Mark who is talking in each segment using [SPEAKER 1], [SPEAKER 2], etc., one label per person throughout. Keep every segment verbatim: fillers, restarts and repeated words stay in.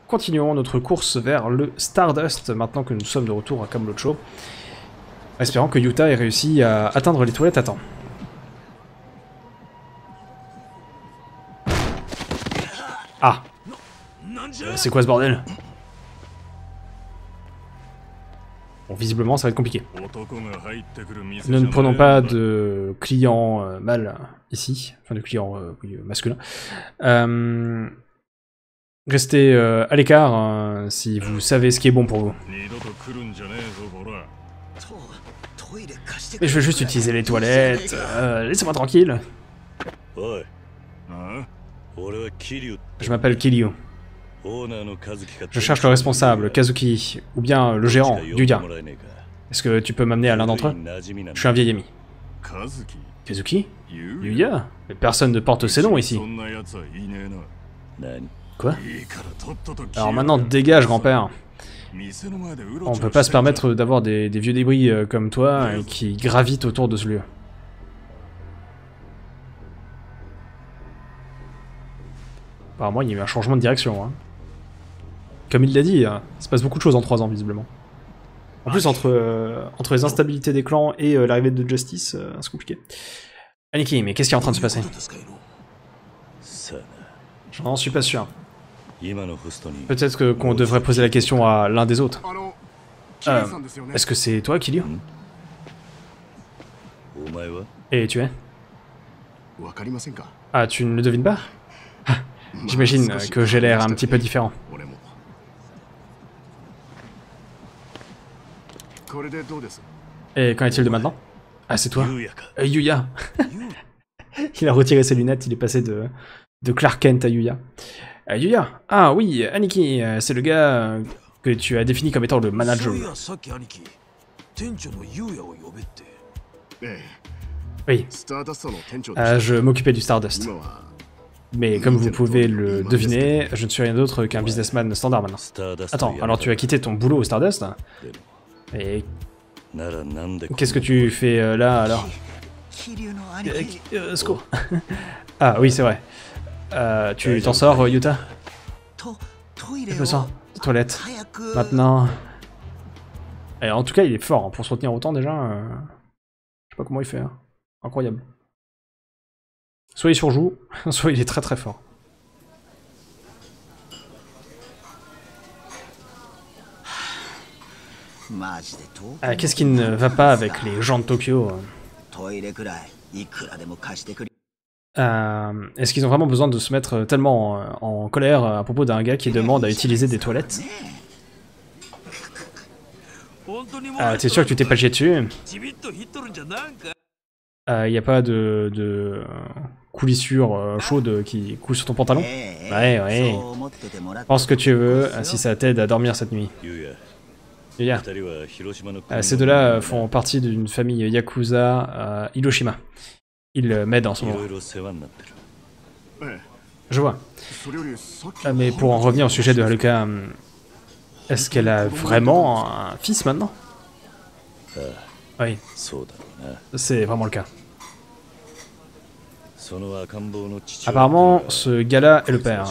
[SPEAKER 1] continuons notre course vers le Stardust, maintenant que nous sommes de retour à Kamurocho. Espérant que Yuta ait réussi à atteindre les toilettes à temps. Ah, euh, c'est quoi ce bordel? Bon, visiblement, ça va être compliqué. Nous ne prenons pas de clients euh, mâles ici, enfin de clients euh, oui, masculins. Euh, restez euh, à l'écart euh, si vous savez ce qui est bon pour vous. Mais je veux juste utiliser les toilettes. Euh, Laissez-moi tranquille. Je m'appelle Kiryu. Je cherche le responsable, Kazuki, ou bien le gérant, Yuya. Est-ce que tu peux m'amener à l'un d'entre eux? Je suis un vieil ami. Kazuki? Yuya? Mais personne ne porte ces noms ici. Quoi? Alors maintenant, dégage, grand-père. On peut pas se permettre d'avoir des, des vieux débris euh, comme toi euh, qui gravitent autour de ce lieu. Apparemment, il y a eu un changement de direction. Hein. Comme il l'a dit, hein, il se passe beaucoup de choses en trois ans, visiblement. En plus, entre, euh, entre les instabilités des clans et euh, l'arrivée de Justice, euh, c'est compliqué. Aniki, mais qu'est-ce qui est en train de se passer? J'en suis pas sûr. Peut-être que qu'on devrait poser la question à l'un des autres. Euh, Est-ce que c'est toi, Kiryu? Et tu es? Ah, tu ne le devines pas? J'imagine que j'ai l'air un petit peu différent. Et qu'en est-il de maintenant? Ah, c'est toi? euh, Yuya. Il a retiré ses lunettes, il est passé de, de Clark Kent à Yuya. Euh, Yuya. Ah oui, Aniki, c'est le gars que tu as défini comme étant le manager. Oui. Euh, je m'occupais du Stardust. Mais comme vous pouvez le deviner, je ne suis rien d'autre qu'un businessman standard maintenant. Attends, alors tu as quitté ton boulot au Stardust? Et qu'est-ce que tu fais euh, là alors? euh, euh, secours. Ah oui, c'est vrai. Euh, tu t'en sors, euh, Yuta? Je me sens. Toilette. Maintenant. Et en tout cas, il est fort hein, pour se retenir autant déjà. Euh... Je sais pas comment il fait. Hein. Incroyable. Soit il surjoue, soit il est très très fort. Euh, Qu'est-ce qui ne va pas avec les gens de Tokyo? euh, Est-ce qu'ils ont vraiment besoin de se mettre tellement en, en colère à propos d'un gars qui demande à utiliser des toilettes? euh, T'es sûr que tu t'es pas jeté dessus? Il euh, n'y a pas de, de coulissure euh, chaude qui coule sur ton pantalon? Ouais, ouais. Pense ce que tu veux, si ça t'aide à dormir cette nuit. Yuya. Euh, ces deux-là font partie d'une famille Yakuza à Hiroshima. Ils m'aident en ce moment. Je vois. Euh, mais pour en revenir au sujet de Haruka, est-ce qu'elle a vraiment un fils maintenant? Oui. C'est vraiment le cas. Apparemment, ce gars-là est le père.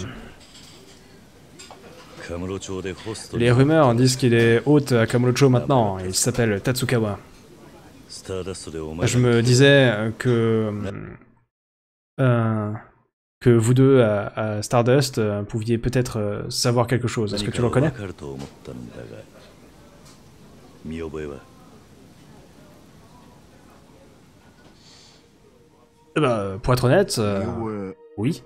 [SPEAKER 1] Les rumeurs disent qu'il est hôte à Kamurocho maintenant. Il s'appelle Tatsukawa. Je me disais que... Euh, que vous deux à, à Stardust euh, pouviez peut-être euh, savoir quelque chose. Est-ce que tu le reconnais? Eh ben, pour être honnête, euh, oui.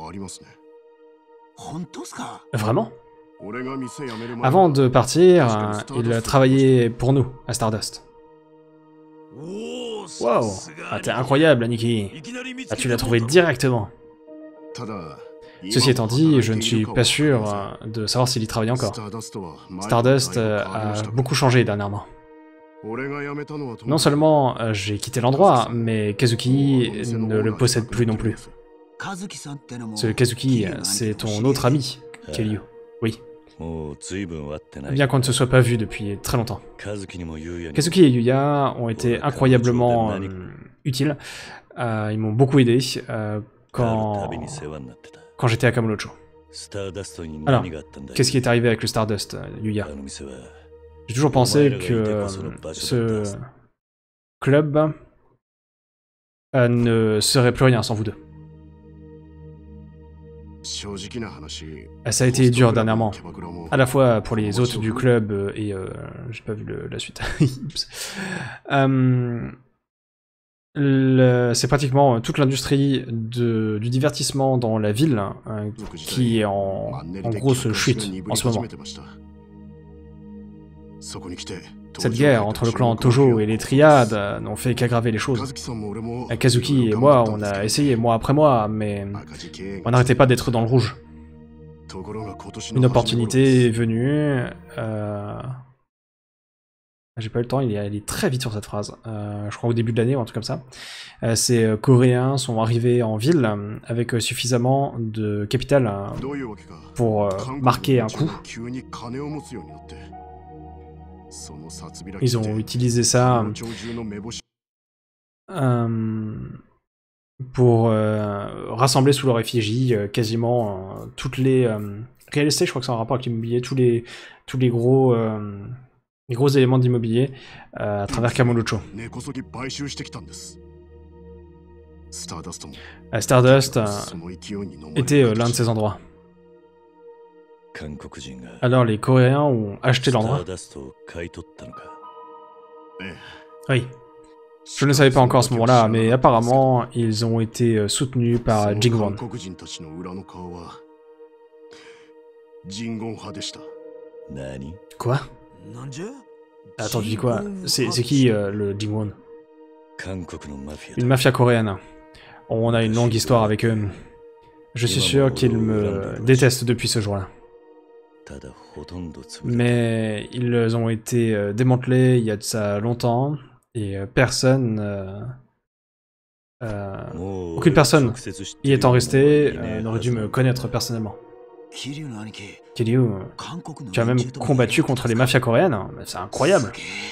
[SPEAKER 1] Vraiment? Avant de partir, euh, il travaillait pour nous, à Stardust. Wow! Ah, t'es incroyable, Aniki. Ah, tu l'as trouvé directement. Ceci étant dit, je ne suis pas sûr euh, de savoir s'il y travaille encore. Stardust euh, a beaucoup changé dernièrement. Non seulement euh, j'ai quitté l'endroit, mais Kazuki ne le possède plus non plus. Ce Kazuki, c'est ton autre ami, Kiryu. Oui. Bien qu'on ne se soit pas vu depuis très longtemps. Kazuki et Yuya ont été incroyablement euh, utiles. Euh, ils m'ont beaucoup aidé euh, quand, quand j'étais à Kamurocho. Alors, qu'est-ce qui est arrivé avec le Stardust, Yuya? J'ai toujours pensé que euh, ce club euh, ne serait plus rien sans vous deux. Ça a été dur dernièrement, à la fois pour les hôtes du club et... Euh, j'ai pas vu le, la suite. euh, C'est pratiquement toute l'industrie du divertissement dans la ville hein, qui est en, en grosse chute en ce moment. Cette guerre entre le clan Tojo et les triades n'ont fait qu'aggraver les choses. Kazuki et moi, on a essayé mois après mois, mais on n'arrêtait pas d'être dans le rouge. Une opportunité est venue... Euh... J'ai pas eu le temps, il est allé très vite sur cette phrase. Euh, je crois au début de l'année ou un truc comme ça. Euh, ces euh, Coréens sont arrivés en ville euh, avec euh, suffisamment de capital euh, pour euh, marquer un coup. Ils ont utilisé ça euh, pour euh, rassembler sous leur effigie euh, quasiment euh, toutes les... Euh, real estate, je crois que c'est en rapport avec l'immobilier, tous les, tous les gros... Euh, les gros éléments d'immobilier euh, à travers Kamurocho. Euh, Stardust euh, était euh, l'un de ces endroits. Alors les Coréens ont acheté l'endroit. Oui. Je ne le savais pas encore à ce moment-là, mais apparemment ils ont été euh, soutenus par Jingwon. Quoi? Attends, tu dis quoi? C'est qui euh, le Jingwon? Une mafia coréenne. On a une longue histoire avec eux. Je suis sûr qu'ils me détestent depuis ce jour-là. Mais ils ont été euh, démantelés il y a de ça longtemps, et euh, personne... Euh, euh, aucune personne y étant restée euh, n'aurait dû me connaître personnellement. Kiryu, tu as même combattu contre les mafias coréennes? C'est incroyable.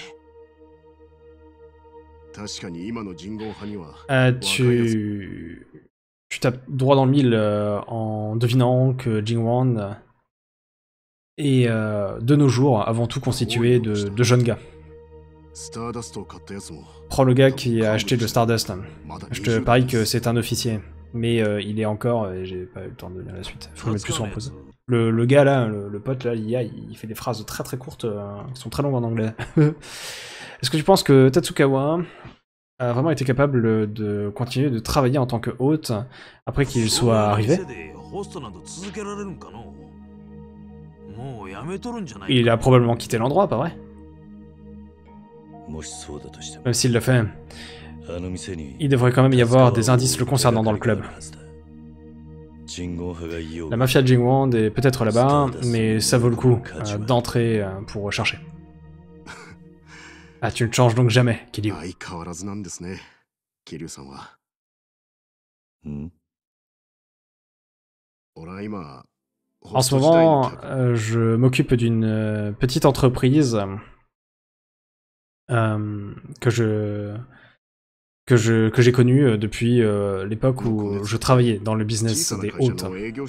[SPEAKER 1] Euh, tu... tu tapes droit dans le mille euh, en devinant que Jingwon est euh, de nos jours avant tout constitué de, de jeunes gars. Prends le gars qui a acheté le Stardust. Je te parie que c'est un officier. Mais euh, il est encore, et j'ai pas eu le temps de lire la suite, faut le mettre plus sur en pause. Le, le gars là, le, le pote là, l'I A, il fait des phrases très très courtes, euh, qui sont très longues en anglais. Est-ce que tu penses que Tatsukawa a vraiment été capable de continuer de travailler en tant que hôte après qu'il soit arrivé? Il a probablement quitté l'endroit, pas vrai? Même s'il l'a fait, il devrait quand même y avoir des indices le concernant dans le club. La mafia de Jingwon est peut-être là-bas, mais ça vaut le coup euh, d'entrer euh, pour chercher. Ah, tu ne changes donc jamais, Kiryu. En ce moment, euh, je m'occupe d'une euh, petite entreprise euh, que je... que je que j'ai connu depuis euh, l'époque où je travaillais dans le business des hôtes.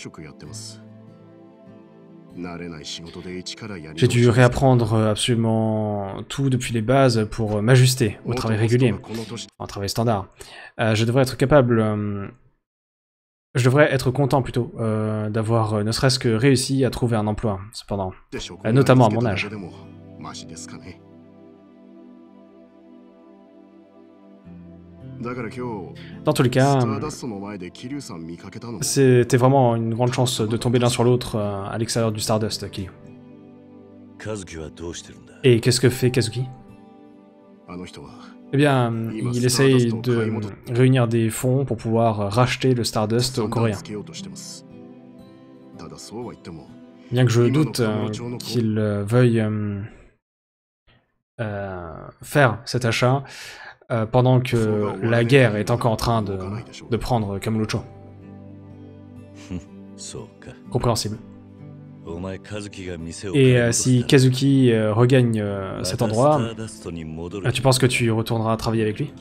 [SPEAKER 1] J'ai dû réapprendre absolument tout depuis les bases pour m'ajuster au travail régulier, un travail standard. Euh, je devrais être capable, euh, je devrais être content plutôt euh, d'avoir ne serait-ce que réussi à trouver un emploi, cependant, euh, notamment à mon âge. Dans tous les cas, c'était vraiment une grande chance de tomber l'un sur l'autre à l'extérieur du Stardust, Kiryu. Et qu'est-ce que fait Kazuki? Eh bien, il essaye de réunir des fonds pour pouvoir racheter le Stardust aux Coréens. Bien que je doute euh, qu'il veuille euh, euh, faire cet achat, Euh, pendant que la guerre est encore en train de, de prendre Kamurocho. Compréhensible. Et euh, si Kazuki euh, regagne euh, cet endroit, euh, tu penses que tu retourneras travailler avec lui?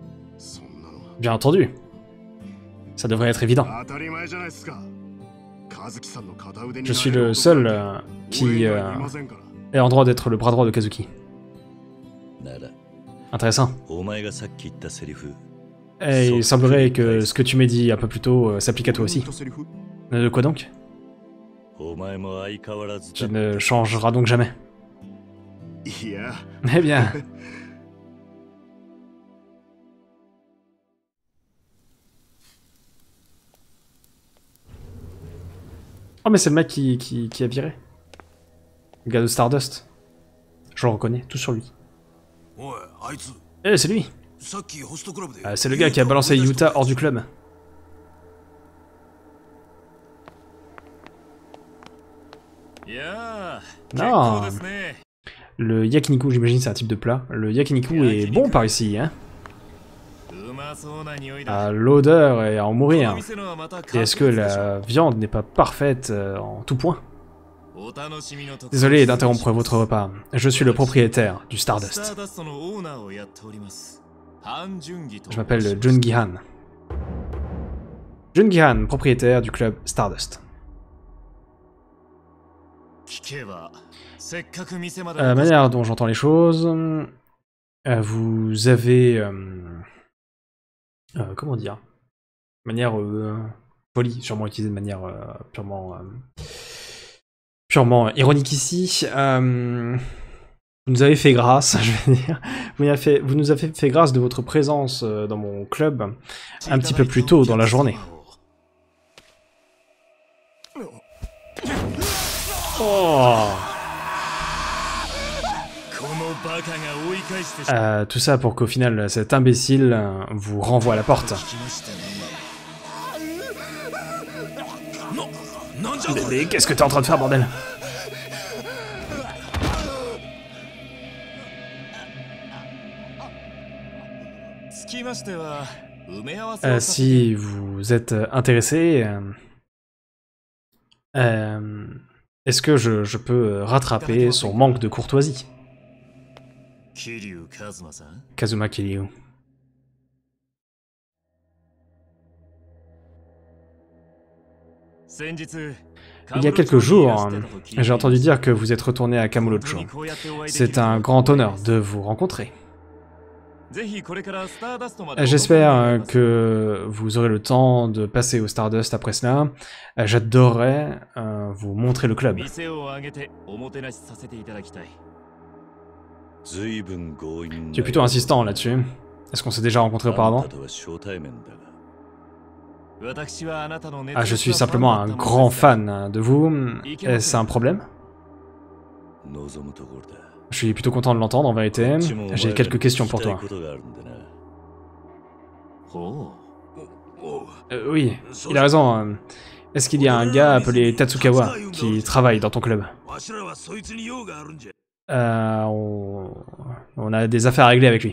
[SPEAKER 1] Bien entendu. Ça devrait être évident. Je suis le seul euh, qui euh, est en droit d'être le bras droit de Kazuki. Intéressant. Et il semblerait que ce que tu m'as dit un peu plus tôt euh, s'applique à toi aussi. De quoi donc? Tu ne changeras donc jamais. Eh bien... Oh mais c'est le mec qui, qui, qui a viré. Le gars de Stardust. Je le reconnais, tout sur lui. Eh, c'est lui. euh, C'est le gars qui a balancé Yuta hors du club. Non. Le yakiniku, j'imagine c'est un type de plat. Le yakiniku est bon par ici, hein. Ah, l'odeur est à en mourir. Et est-ce que la viande n'est pas parfaite euh, en tout point? Désolé d'interrompre votre repas. Je suis le propriétaire du Stardust. Je m'appelle Jungi Han. Jungi Han, propriétaire du club Stardust. La euh, manière dont j'entends les choses, euh, vous avez... Euh, euh, comment dire? Manière euh, polie, sûrement utilisée de manière euh, purement... Euh, purement ironique ici. Euh, vous nous avez fait grâce, je vais dire. Vous nous avez fait, vous nous avez fait grâce de votre présence euh, dans mon club un petit peu plus tôt dans la journée. Oh. Euh, tout ça pour qu'au final, cet imbécile vous renvoie à la porte. Mais, mais qu'est-ce que t'es en train de faire, bordel? euh, Si vous êtes intéressé, euh, euh, est-ce que je, je peux rattraper son manque de courtoisie? Kazuma Kiryu. Il y a quelques jours, j'ai entendu dire que vous êtes retourné à Kamurocho. C'est un grand honneur de vous rencontrer. J'espère que vous aurez le temps de passer au Stardust après cela. J'adorerais euh, vous montrer le club. Tu es plutôt insistant là-dessus. Est-ce qu'on s'est déjà rencontré auparavant? Ah, je suis simplement un grand fan de vous. Est-ce un problème? Je suis plutôt content de l'entendre en vérité. J'ai quelques questions pour toi. Euh, oui, il a raison. Est-ce qu'il y a un gars appelé Tatsukawa qui travaille dans ton club? Euh, on... on a des affaires à régler avec lui.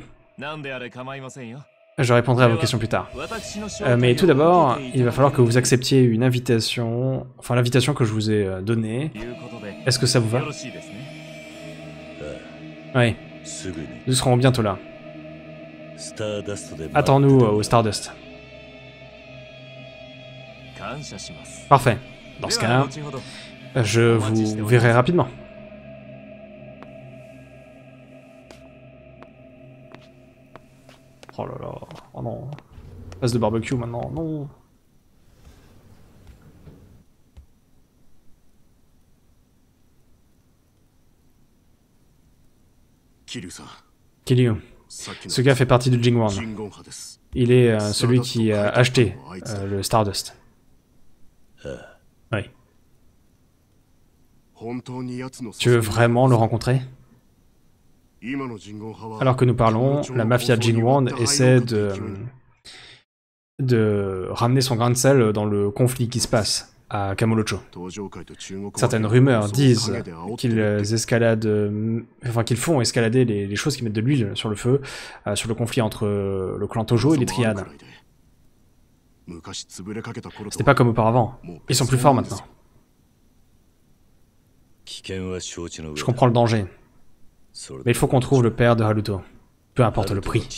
[SPEAKER 1] Je répondrai à vos questions plus tard. Euh, mais tout d'abord, il va falloir que vous acceptiez une invitation, enfin l'invitation que je vous ai donnée. Est-ce que ça vous va? Oui. Nous serons bientôt là. Attends-nous au Stardust. Parfait. Dans ce cas-là, je vous verrai rapidement. Oh là là, oh non. Passe de barbecue maintenant, non. Kiryu. Ce gars fait partie de Jingwon. Il est euh, celui qui a acheté euh, le Stardust. Oui. Tu veux vraiment le rencontrer? Alors que nous parlons, la mafia Jingwon essaie de, de ramener son grain de sel dans le conflit qui se passe à Kamurocho. Certaines rumeurs disent qu'ils escaladent, enfin qu'ils font escalader les, les choses qui mettent de l'huile sur le feu, euh, sur le conflit entre le clan Tojo et les triades. C'était pas comme auparavant. Ils sont plus forts maintenant. Je comprends le danger. Mais il faut qu'on trouve le père de Haruto. Peu importe le prix.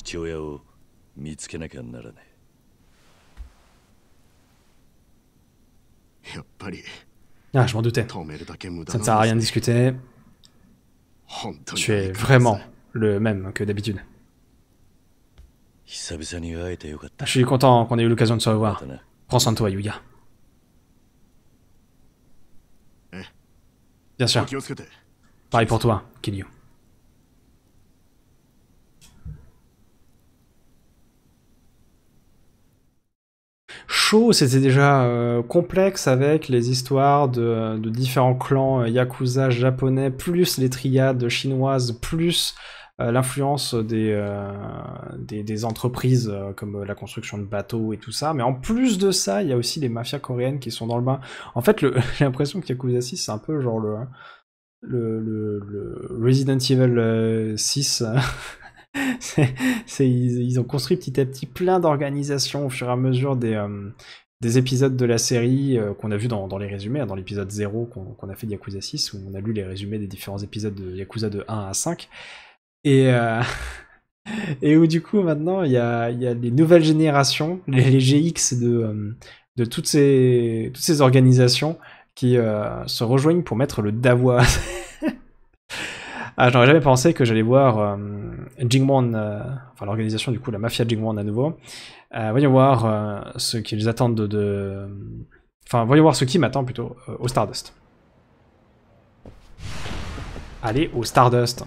[SPEAKER 1] Ah, je m'en doutais. Ça ne sert à rien de discuter. Tu es vraiment le même que d'habitude. Je suis content qu'on ait eu l'occasion de se revoir. Prends soin de toi, Yuya. Bien sûr. Pareil pour toi, Kiryu. Chaud, c'était déjà euh, complexe avec les histoires de, de différents clans euh, yakuza japonais, plus les triades chinoises, plus euh, l'influence des, euh, des, des entreprises euh, comme la construction de bateaux et tout ça. Mais en plus de ça, il y a aussi les mafias coréennes qui sont dans le bain. En fait, j'ai l'impression que Yakuza six, c'est un peu genre le, le, le, le Resident Evil euh, six. c'est, c'est, ils, ils ont construit petit à petit plein d'organisations au fur et à mesure des, euh, des épisodes de la série euh, qu'on a vu dans, dans les résumés, hein, dans l'épisode zéro qu'on, qu'on a fait de Yakuza six, où on a lu les résumés des différents épisodes de Yakuza de un à cinq. Et, euh, et où du coup maintenant il y a, y a les nouvelles générations, les, les G X de, euh, de toutes, ces, toutes ces organisations qui euh, se rejoignent pour mettre le Dawa. Ah, j'aurais jamais pensé que j'allais voir euh, Jingwon, euh, enfin l'organisation du coup, la mafia Jingwon à nouveau. Euh, voyons voir euh, ce qu'ils attendent de, de... Enfin, voyons voir ce qui m'attend plutôt euh, au Stardust. Allez, au Stardust.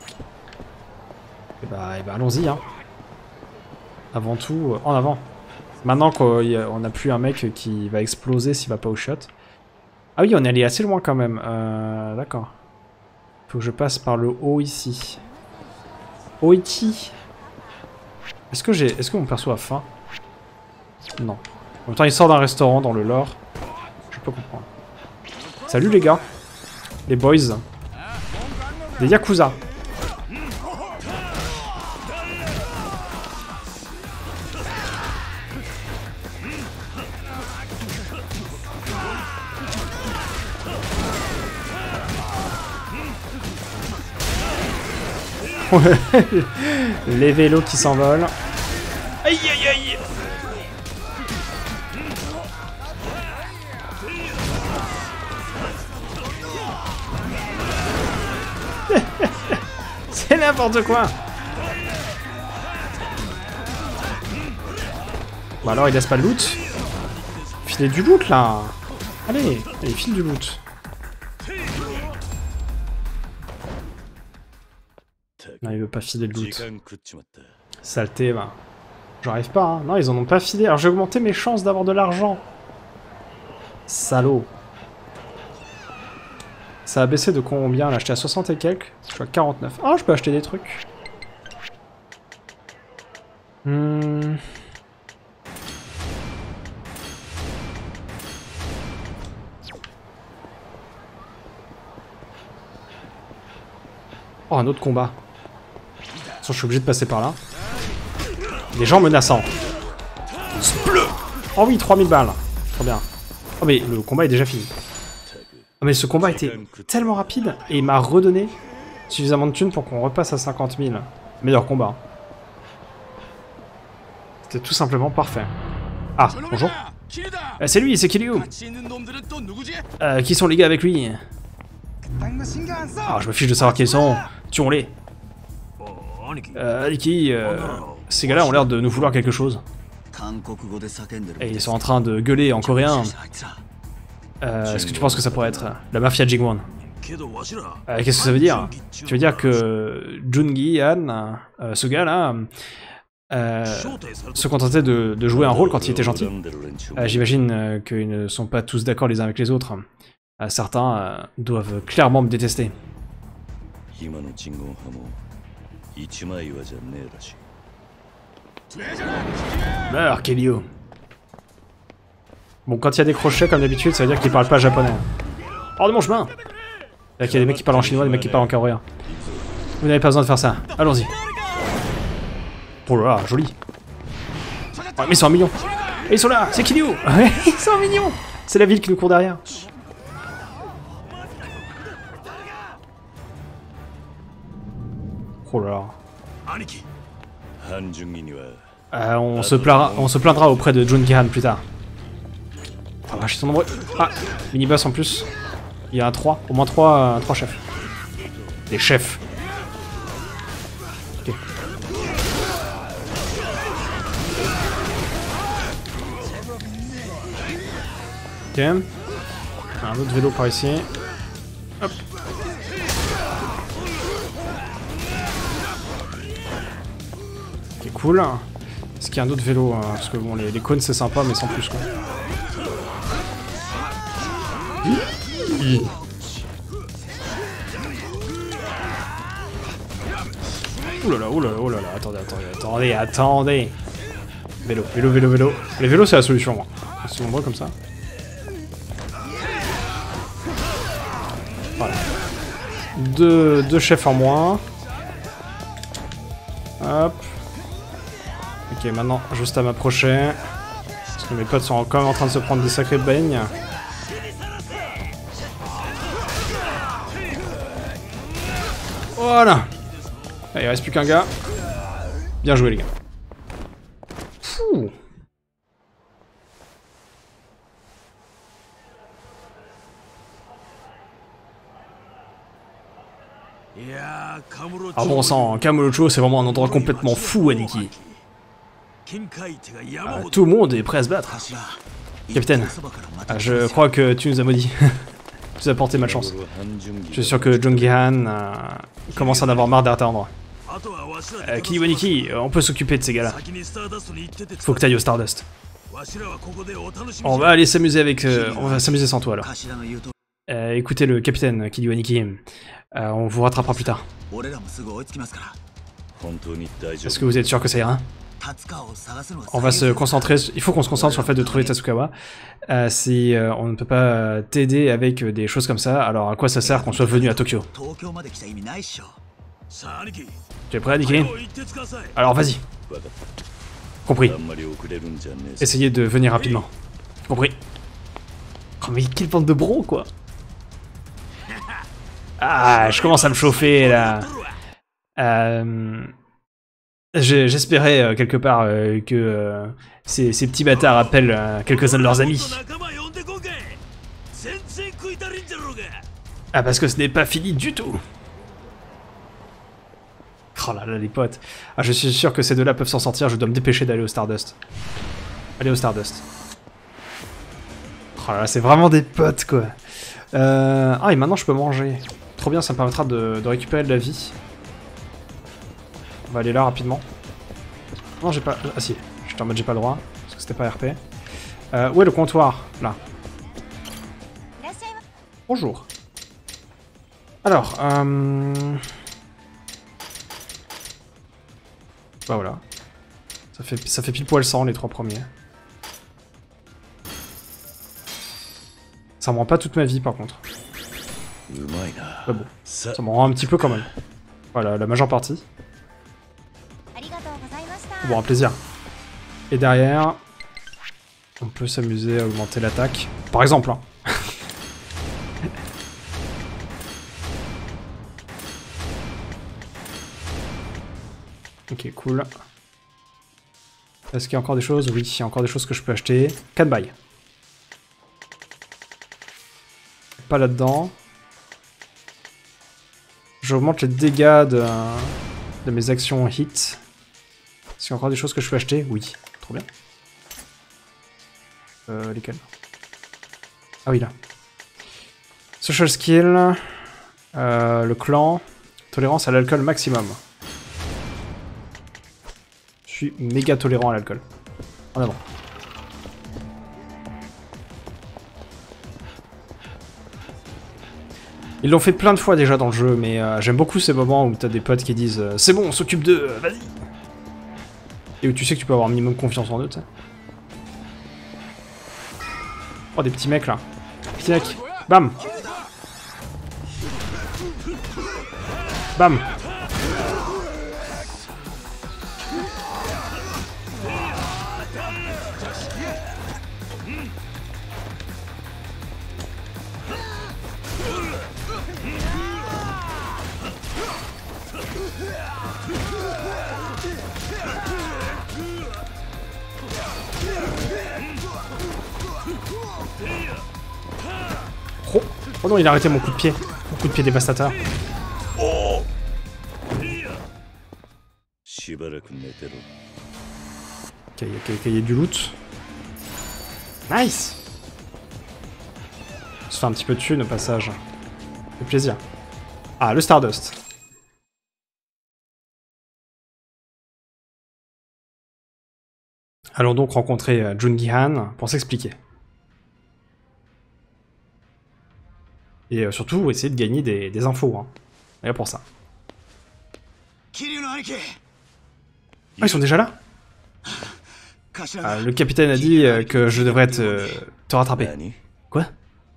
[SPEAKER 1] Et bah, et bah allons-y, hein. Avant tout, euh, en avant. Maintenant qu'on n'a plus un mec qui va exploser s'il va pas au shot. Ah oui, on est allé assez loin quand même. Euh, D'accord. Faut que je passe par le haut ici. Oichi. Est-ce que j'ai, est-ce que mon perso a faim? Non. En même temps, il sort d'un restaurant dans le lore. Je peux comprendre. Salut les gars. Les boys. Des Yakuza. Les vélos qui s'envolent. Aïe aïe aïe. C'est n'importe quoi. Bon alors il laisse pas le loot. Filer du loot là. Allez, allez file du loot. Non, il veut pas filer le loot. Saleté, bah. J'arrive pas, hein. Non, ils en ont pas filé. Alors j'ai augmenté mes chances d'avoir de l'argent. Salaud. Ça a baissé de combien là? J'étais à soixante et quelques. Je suis à quarante-neuf. Ah, je peux acheter des trucs. Hmm. Oh, un autre combat. Je suis obligé de passer par là. Des gens menaçants. Oh oui, trois mille balles. Très bien. Oh mais le combat est déjà fini. Oh mais ce combat était tellement rapide et il m'a redonné suffisamment de thunes pour qu'on repasse à cinquante mille. Meilleur combat. C'était tout simplement parfait. Ah, bonjour. Euh, c'est lui, c'est Kiryu. Euh, qui sont les gars avec lui? Ah, je me fiche de savoir qui ils sont. Tuons-les. Euh, Aliki, euh, ces gars-là ont l'air de nous vouloir quelque chose. Et ils sont en train de gueuler en coréen. Euh, Est-ce que tu penses que ça pourrait être la mafia Jingwon? euh, Qu'est-ce que ça veut dire? Tu veux dire que Jungi Han, euh, ce gars-là, euh, se contentait de, de jouer un rôle quand il était gentil? euh, J'imagine euh, qu'ils ne sont pas tous d'accord les uns avec les autres. Euh, certains euh, doivent clairement me détester. Meurs, Kiryu. Bon, quand il y a des crochets, comme d'habitude, ça veut dire qu'ils parlent pas japonais. Hors de mon chemin! Il y a des mecs qui parlent en chinois, des mecs qui parlent en coréen. Vous n'avez pas besoin de faire ça. Allons-y. Oh là là, joli. Ouais, mais ils sont un million. Et ils sont là, c'est Kiryu. Ils sont un million. C'est la ville qui nous court derrière. Oh là là. Euh, on, se plaindra, on se plaindra auprès de Jungi Han plus tard. Ah archi sont nombreux. Ah, mini-boss en plus. Il y a un trois, au moins trois, trois chefs. Des chefs. Ok. Ok. Un autre vélo par ici. Hop. Ok, cool. Est-ce qu'il y a un autre vélo hein, parce que bon, les, les cônes c'est sympa, mais sans plus quoi. Mmh. Oulala, oulala, oulala, attendez, attendez, attendez, attendez. Vélo, vélo, vélo, vélo. Les vélos c'est la solution, moi. Ils sont nombreux comme ça. Voilà. Deux, deux chefs en moins. Hop. Ok, maintenant, juste à m'approcher. Parce que mes potes sont quand même en train de se prendre des sacrés beignes. Voilà. Là, il reste plus qu'un gars. Bien joué, les gars. Fouh. Ah bon sang, Kamurocho c'est vraiment un endroit complètement fou, Aniki. Euh, tout le monde est prêt à se battre. Capitaine, euh, je crois que tu nous as maudits. Tu nous as porté malchance. Je suis sûr que Jongihan euh, commence à en avoir marre d'attendre. Euh, Kiwaniki, on peut s'occuper de ces gars-là. Faut que t'ailles au Stardust. On va aller s'amuser avec... Euh, on va s'amuser sans toi alors. Euh, écoutez le capitaine Kiwaniki. Euh, on vous rattrapera plus tard. Est-ce que vous êtes sûr que ça ira? On va se concentrer, il faut qu'on se concentre sur le fait de trouver Tatsukawa. Euh, si euh, on ne peut pas t'aider avec des choses comme ça, alors à quoi ça sert qu'on soit venu à Tokyo? Tu es prêt, Aniki? Alors vas-y. Compris. Essayez de venir rapidement. Compris. Oh mais quelle bande de bros quoi. Ah, je commence à me chauffer là. Euh... J'espérais euh, quelque part euh, que euh, ces, ces petits bâtards appellent euh, quelques-uns de leurs amis. Ah, parce que ce n'est pas fini du tout. Oh là là, les potes. Ah, je suis sûr que ces deux-là peuvent s'en sortir, je dois me dépêcher d'aller au Stardust. Allez au Stardust. Oh là là, c'est vraiment des potes, quoi. Euh... Ah, et maintenant je peux manger. Trop bien, ça me permettra de, de récupérer de la vie. On va aller là rapidement. Non, j'ai pas... Ah si, j'étais en mode j'ai pas le droit, parce que c'était pas R P. Euh, où est le comptoir? Là. Bonjour. Alors, euh... bah voilà. Ça fait, ça fait pile poil cent les trois premiers. Ça me rend pas toute ma vie par contre. Bah bon, ça m'en rend un petit peu quand même. Voilà, la majeure partie. Bon, un plaisir. Et derrière, on peut s'amuser à augmenter l'attaque. Par exemple, hein. Ok, cool. Est-ce qu'il y a encore des choses? Oui, il y a encore des choses que je peux acheter. quatre bails. Pas là-dedans. J'augmente les dégâts de, de mes actions hit. Est-ce qu'il y a encore des choses que je peux acheter? Oui. Trop bien. Euh, lesquelles? Ah oui, là. Social skill. Euh, le clan. Tolérance à l'alcool maximum. Je suis méga tolérant à l'alcool. En avant. Ils l'ont fait plein de fois déjà dans le jeu, mais euh, j'aime beaucoup ces moments où t'as des potes qui disent euh, c'est bon, on s'occupe d'eux, euh, vas-y. Et où tu sais que tu peux avoir un minimum confiance en eux, tu sais. Oh, des petits mecs là. Petits mecs. Bam. Bam. Oh non, il a arrêté mon coup de pied. Mon coup de pied dévastateur. Oh. Ok, ok, ok, il y a du loot. Nice. On se fait un petit peu de thune au passage. Ça fait plaisir. Ah, le Stardust. Allons donc rencontrer euh, Jungi Han pour s'expliquer. Et euh, surtout, essayer de gagner des, des infos. Hein. Et là pour ça. Ah, ils sont déjà là? Ah, le capitaine a dit euh, que je devrais te, te rattraper. Quoi?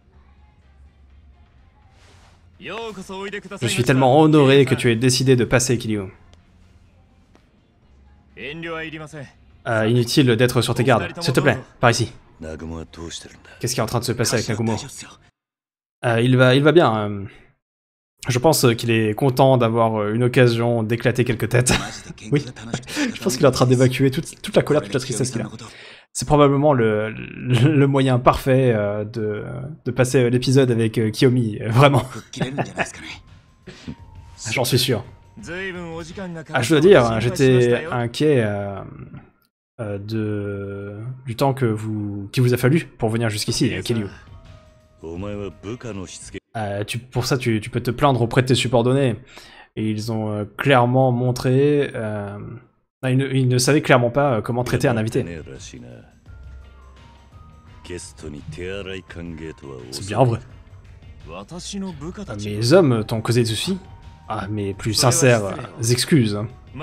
[SPEAKER 1] Je suis tellement honoré que tu aies décidé de passer, Kiryu. Euh, inutile d'être sur tes gardes. S'il te plaît, par ici. Qu'est-ce qui est en train de se passer avec Nagumo? euh, il, va, il va bien. Euh, je pense qu'il est content d'avoir une occasion d'éclater quelques têtes. Oui, je pense qu'il est en train d'évacuer toute, toute la colère, toute la tristesse qu'il a. C'est probablement le, le, le moyen parfait euh, de, de passer l'épisode avec euh, Kiyomi, vraiment. J'en suis sûr. Ah, je dois dire, j'étais inquiet euh, euh, de, du temps que vous, qu'il vous a fallu pour venir jusqu'ici, Kiryu. Euh, tu, pour ça, tu, tu peux te plaindre auprès de tes subordonnés. Et ils ont euh, clairement montré... Euh, ils, ne, ils ne savaient clairement pas euh, comment traiter un invité. C'est bien vrai. Euh, mes hommes t'ont causé de soucis. Ah, mes plus sincères euh, excuses.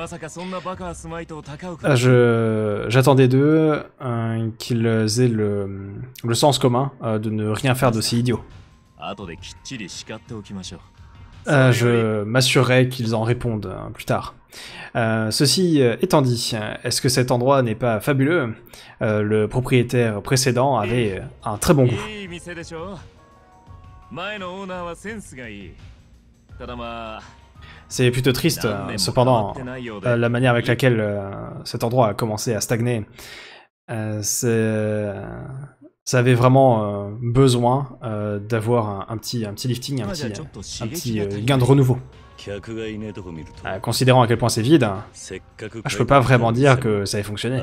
[SPEAKER 1] Ah, je, j'attendais d'eux euh, qu'ils aient le, le sens commun euh, de ne rien faire d'aussi idiot. Euh, je m'assurerai qu'ils en répondent euh, plus tard. Euh, ceci euh, étant dit, est-ce que cet endroit n'est pas fabuleux? euh, Le propriétaire précédent avait un très bon goût. C'est plutôt triste, euh, cependant, euh, la manière avec laquelle euh, cet endroit a commencé à stagner. Euh, c'est... Ça avait vraiment euh, besoin euh, d'avoir un, un, petit, un petit lifting, un petit, un petit euh, gain de renouveau. Euh, considérant à quel point c'est vide, je peux pas vraiment dire que ça ait fonctionné.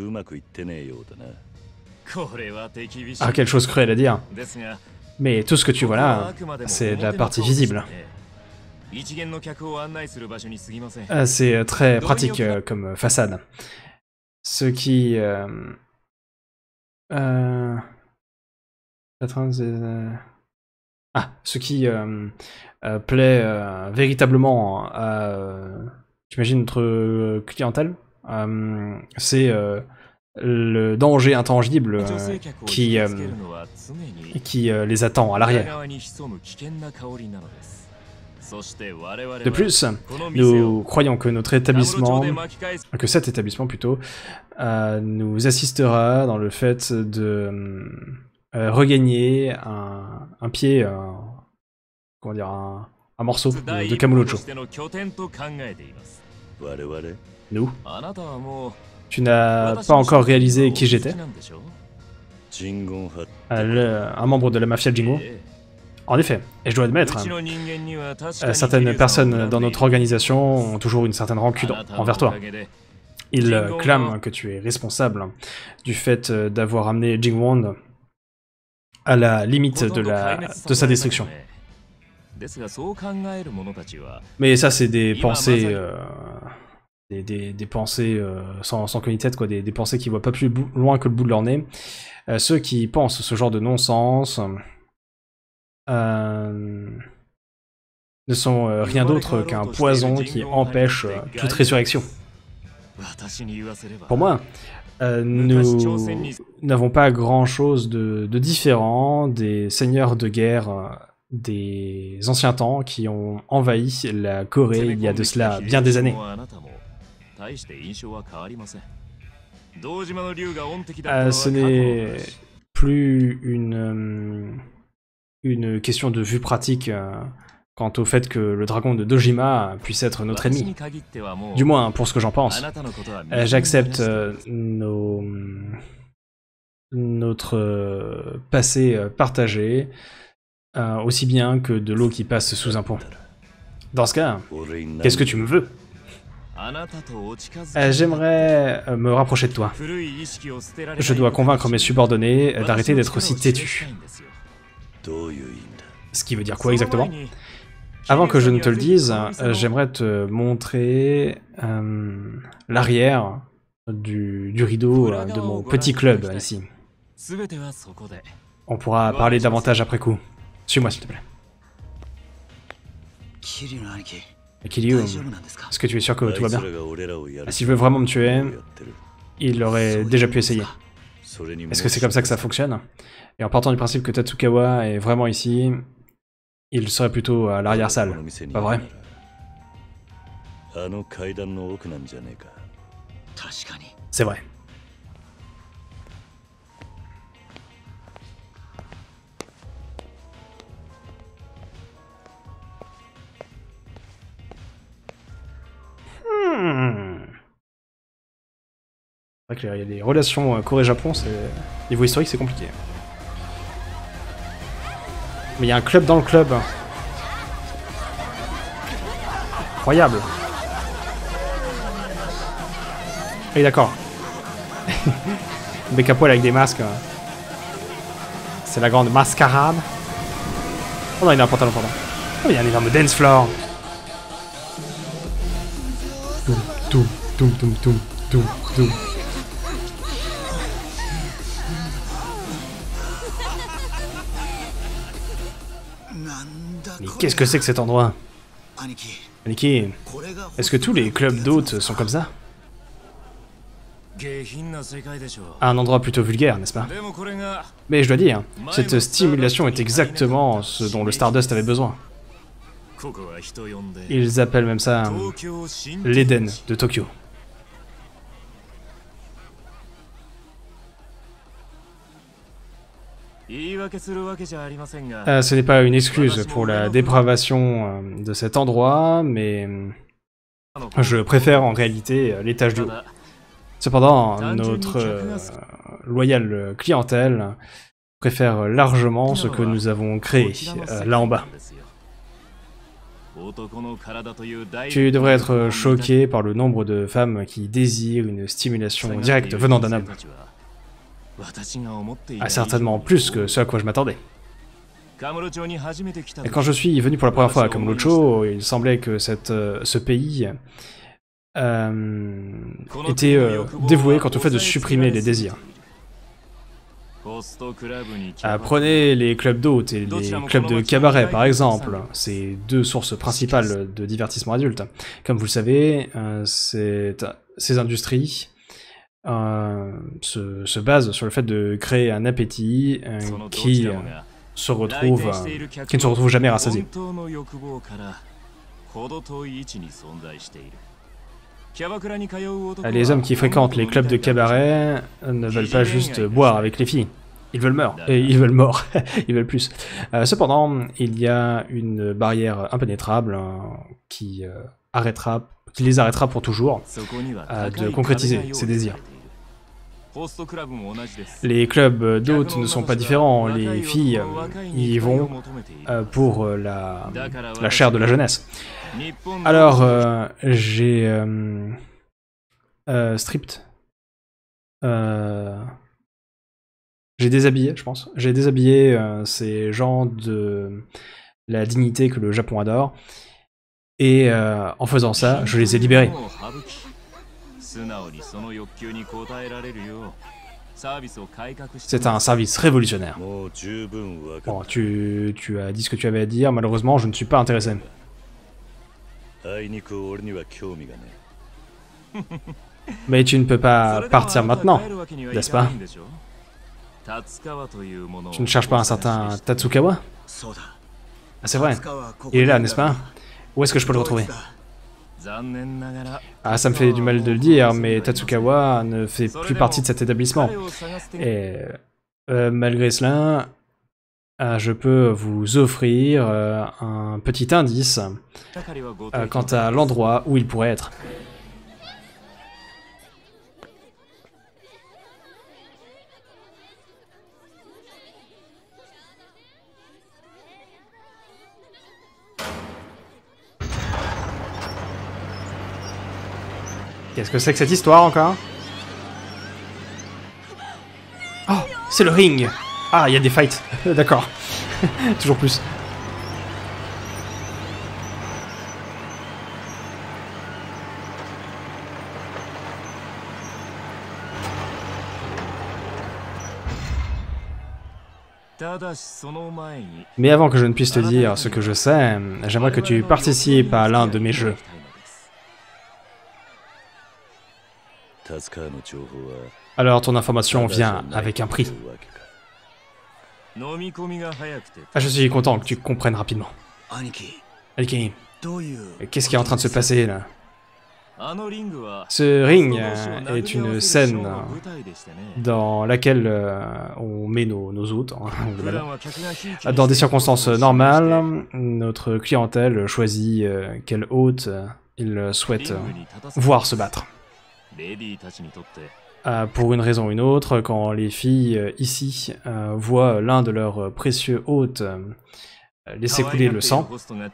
[SPEAKER 1] Ah, quelque chose cruel à dire. Mais tout ce que tu vois là, c'est la partie visible. Euh, c'est très pratique euh, comme façade. Ce qui... Euh, Euh... Ah, ce qui euh, euh, plaît euh, véritablement à, euh, j'imagine, notre clientèle, euh, c'est euh, le danger intangible euh, qui, euh, qui euh, les attend à l'arrière. De plus, nous croyons que notre établissement, que cet établissement plutôt, euh, nous assistera dans le fait de euh, regagner un, un pied, euh, comment dire, un, un morceau de, de Kamurocho. Nous? Tu n'as pas encore réalisé qui j'étais? euh, Un membre de la mafia Jingo? En effet, et je dois admettre, euh, certaines personnes dans notre organisation ont toujours une certaine rancune envers toi. Ils euh, clament que tu es responsable du fait euh, d'avoir amené Jingwon à la limite de, la, de sa destruction. Mais ça, c'est des pensées, euh, des, des, des pensées euh, sans, sans queue ni tête, quoi, des, des pensées qui voient pas plus loin que le bout de leur nez. Euh, ceux qui pensent ce genre de non-sens Euh, ne sont euh, rien d'autre qu'un poison qui empêche euh, toute résurrection. Pour moi, euh, nous n'avons pas grand-chose de, de différent des seigneurs de guerre euh, des anciens temps qui ont envahi la Corée il y a de cela bien des années. Euh, ce n'est plus une... Euh, une question de vue pratique euh, quant au fait que le dragon de Dojima puisse être notre ennemi. Du moins, pour ce que j'en pense. Euh, J'accepte euh, nos... notre euh, passé euh, partagé, euh, aussi bien que de l'eau qui passe sous un pont. Dans ce cas, qu'est-ce que tu me veux? euh, J'aimerais euh, me rapprocher de toi. Je dois convaincre mes subordonnés d'arrêter d'être aussi têtus. Ce qui veut dire quoi exactement? Avant que je ne te le dise, euh, j'aimerais te montrer euh, l'arrière du, du rideau euh, de mon petit club ici. On pourra parler davantage après coup. Suis-moi s'il te plaît. Kiryu, est-ce que tu es sûr que tout va bien? S'il veut vraiment me tuer, il aurait déjà pu essayer. Est-ce que c'est comme ça que ça fonctionne? Et en partant du principe que Tatsukawa est vraiment ici, il serait plutôt à l'arrière-salle, pas vrai? C'est vrai. Hmm. C'est vrai qu'il y a des relations Corée-Japon, c'est... Niveau historique, c'est compliqué. Mais il y a un club dans le club. Incroyable. Oui, d'accord. Bec à poil avec des masques. C'est la grande mascarade. Oh non, il a un pantalon, pardon. Oh, il y a un énorme dance floor. Toum, toum, toum, toum, toum, toum. Mais qu'est-ce que c'est que cet endroit? Aniki, est-ce que tous les clubs d'hôtes sont comme ça? Un endroit plutôt vulgaire, n'est-ce pas? Mais je dois dire, cette stimulation est exactement ce dont le Stardust avait besoin. Ils appellent même ça l'Éden de Tokyo. Euh, ce n'est pas une excuse pour la dépravation euh, de cet endroit, mais je préfère en réalité euh, l'étage du haut. Cependant, notre euh, loyale clientèle préfère largement ce que nous avons créé euh, là en bas. Tu devrais être choqué par le nombre de femmes qui désirent une stimulation directe venant d'un homme. Ah, certainement plus que ce à quoi je m'attendais. Et quand je suis venu pour la première fois à Kamurocho, il semblait que cette, euh, ce pays euh, était euh, dévoué quant au fait de supprimer les désirs. Euh, prenez les clubs d'hôtes et les clubs de cabaret par exemple, c'est deux sources principales de divertissement adulte. Comme vous le savez, euh, ces industries euh, se, se basent sur le fait de créer un appétit euh, qui, euh, se retrouve, euh, qui ne se retrouve jamais rassasié. Les hommes qui fréquentent les clubs de cabaret ne veulent pas juste boire avec les filles. Ils veulent mort. Et ils veulent mort. Ils veulent plus. Euh, cependant, il y a une barrière impénétrable hein, qui, euh, arrêtera, qui les arrêtera pour toujours euh, de concrétiser ces désirs. Les clubs d'hôtes ne sont pas différents. Les filles euh, y vont euh, pour euh, la, la chair de la jeunesse. Alors, euh, j'ai euh, euh, stripped. Euh, j'ai déshabillé, je pense. J'ai déshabillé euh, ces gens de la dignité que le Japon adore. Et euh, en faisant ça, je les ai libérés. C'est un service révolutionnaire. Bon, tu, tu as dit ce que tu avais à dire, malheureusement, je ne suis pas intéressé. Mais tu ne peux pas partir maintenant, n'est-ce pas? Tu ne cherches pas un certain Tatsukawa? Ah, c'est vrai. Il est là, n'est-ce pas? Où est-ce que je peux le retrouver? Ah, ça me fait du mal de le dire, mais Tatsukawa ne fait plus partie de cet établissement. Et euh, malgré cela, euh, je peux vous offrir euh, un petit indice euh, quant à l'endroit où il pourrait être. Qu'est-ce que c'est que cette histoire encore? Oh, c'est le ring. Ah, il y a des fights. D'accord. Toujours plus. Mais avant que je ne puisse te dire ce que je sais, j'aimerais que tu participes à l'un de mes jeux. Alors ton information vient avec un prix. Ah, je suis content que tu comprennes rapidement. Aniki, qu'est-ce qui est en train de se passer là? Ce ring est une scène dans laquelle euh, on met nos, nos hôtes. Hein, dans des circonstances normales, notre clientèle choisit euh, quel hôte euh, il souhaite euh, voir se battre. Euh, pour une raison ou une autre, quand les filles euh, ici euh, voient l'un de leurs précieux hôtes euh, laisser couler le sang,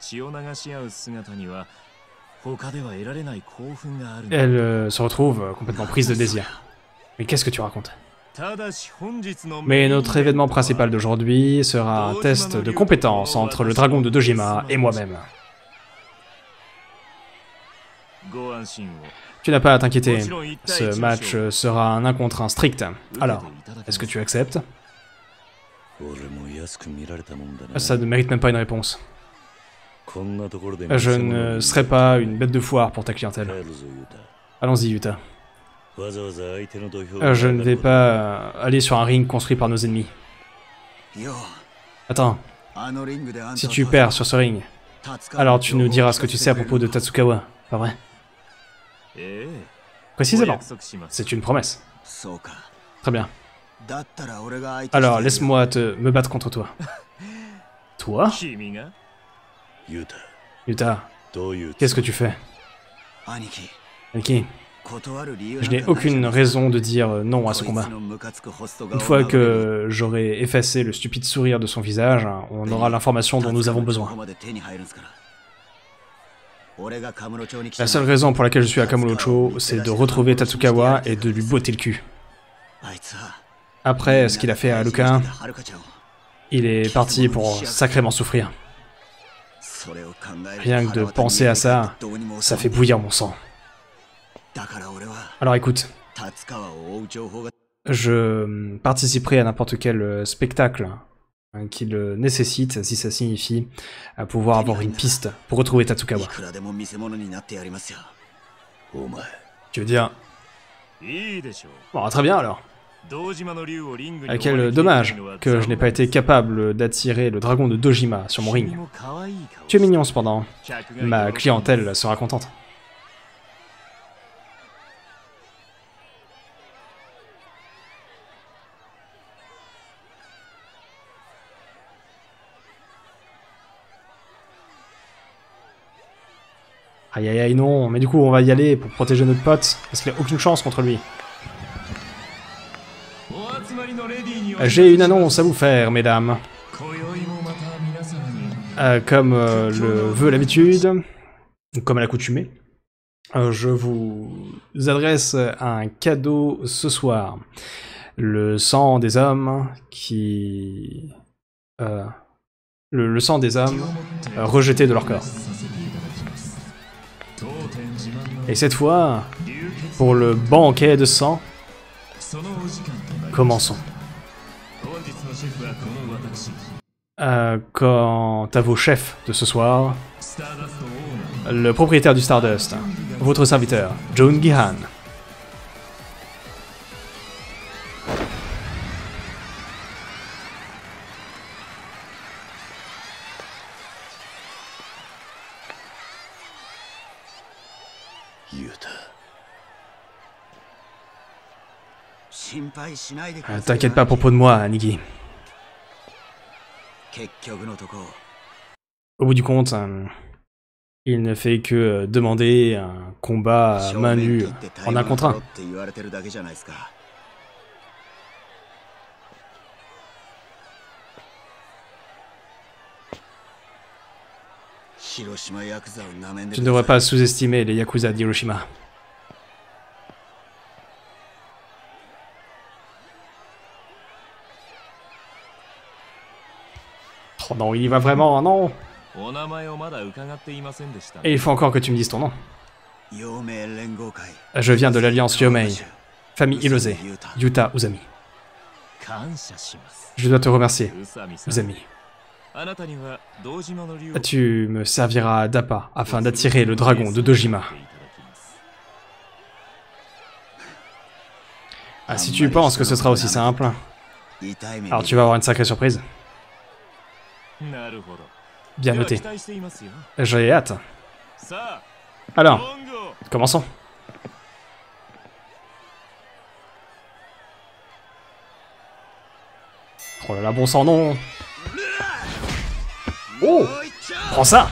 [SPEAKER 1] elle euh, se retrouve euh, complètement prise de désir. Mais qu'est-ce que tu racontes? Mais notre événement principal d'aujourd'hui sera un test de compétence entre le dragon de Dojima et moi-même. Tu n'as pas à t'inquiéter, ce match sera un un contre un strict. Alors, est-ce que tu acceptes? Ça ne mérite même pas une réponse. Je ne serai pas une bête de foire pour ta clientèle. Allons-y, Yuta. Je ne vais pas aller sur un ring construit par nos ennemis. Attends, si tu perds sur ce ring, alors tu nous diras ce que tu sais à propos de Tatsukawa, pas vrai? Précisément, c'est une promesse. Très bien. Alors, laisse-moi te me battre contre toi. Toi? Yuta, qu'est-ce que tu fais? Aniki, je n'ai aucune raison de dire non à ce combat. Une fois que j'aurai effacé le stupide sourire de son visage, on aura l'information dont nous avons besoin. La seule raison pour laquelle je suis à Kamurocho, c'est de retrouver Tatsukawa et de lui botter le cul. Après ce qu'il a fait à Haruka, il est parti pour sacrément souffrir. Rien que de penser à ça, ça fait bouillir mon sang. Alors écoute, je participerai à n'importe quel spectacle qu'il nécessite, si ça signifie pouvoir avoir une piste pour retrouver Tatsukawa. Tu veux dire... Bon, très bien alors. Quel dommage que je n'ai pas été capable d'attirer le dragon de Dojima sur mon ring. Tu es mignon cependant. Ma clientèle sera contente. Aïe aïe aïe non, mais du coup on va y aller pour protéger notre pote, parce qu'il n'y a aucune chance contre lui. J'ai une annonce à vous faire, mesdames. Euh, comme euh, le veut l'habitude, comme à l'accoutumée, euh, je vous adresse un cadeau ce soir. Le sang des hommes qui... Euh, le, le sang des hommes euh, rejetés de leur corps. Et cette fois, pour le banquet de sang, commençons. Euh, quant à vos chefs de ce soir, le propriétaire du Stardust, votre serviteur, Jun Gihan. Euh, T'inquiète pas à propos de moi, Aniki. Au bout du compte, euh, il ne fait que demander un combat à main nue en un contre un. Tu ne devrais pas sous-estimer les Yakuza d'Hiroshima. Oh non, il y va vraiment, non. Et il faut encore que tu me dises ton nom. Je viens de l'Alliance Yomei, famille Hirose, Yuta Uzami. Je dois te remercier, Uzami. Tu me serviras d'appât afin d'attirer le dragon de Dojima. Ah, si tu penses que ce sera aussi simple, alors tu vas avoir une sacrée surprise. Bien noté. J'ai hâte. Alors, commençons. Oh là là, bon sang, non. Oh, prends ça.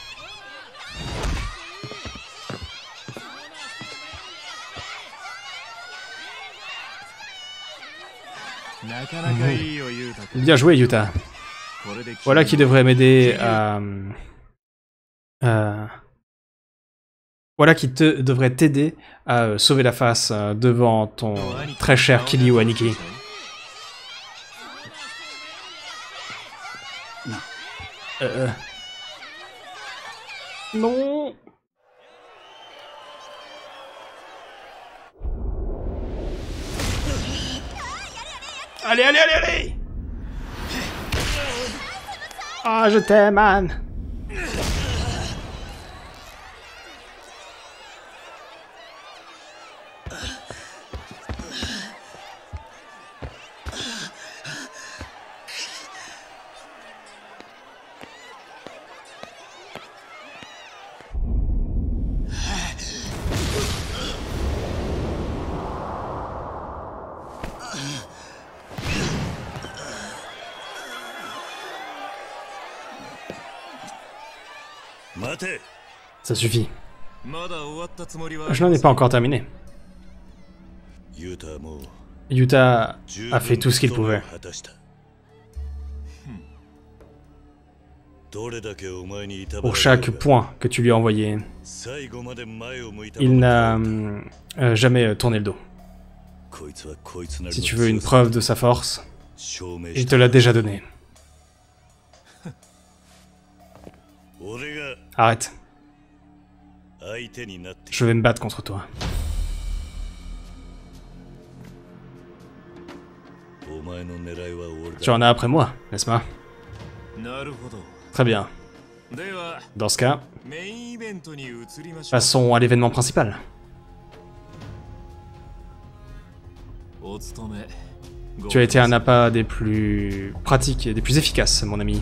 [SPEAKER 1] Mmh. Bien joué, Yuta. Voilà qui devrait m'aider à... Euh... Voilà qui te devrait t'aider à euh, sauver la face euh, devant ton très cher Kiryu Aniki. Euh... Non. Allez, allez, allez, allez. Ah, oh, je t'aime, man. Ça suffit. Je n'en ai pas encore terminé. Yuta a fait tout ce qu'il pouvait. Pour chaque point que tu lui as envoyé, il n'a euh, jamais tourné le dos. Si tu veux une preuve de sa force, il te l'a déjà donné. Arrête. Je vais me battre contre toi. Tu en as après moi, n'est-ce pas? Très bien. Dans ce cas, passons à l'événement principal. Tu as été un appât des plus pratiques et des plus efficaces, mon ami.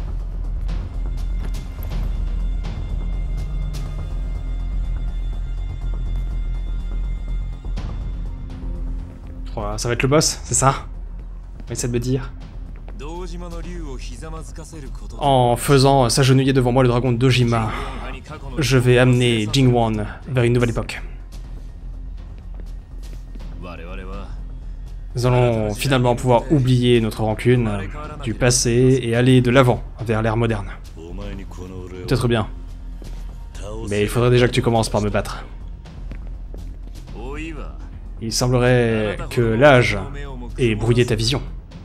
[SPEAKER 1] Ça va être le boss, c'est ça? Essaie de me dire. En faisant s'agenouiller devant moi le dragon de Dojima, je vais amener Jingwon vers une nouvelle époque. Nous allons finalement pouvoir oublier notre rancune du passé et aller de l'avant vers l'ère moderne. Peut-être bien. Mais il faudrait déjà que tu commences par me battre. Il semblerait que l'âge ait brouillé ta vision.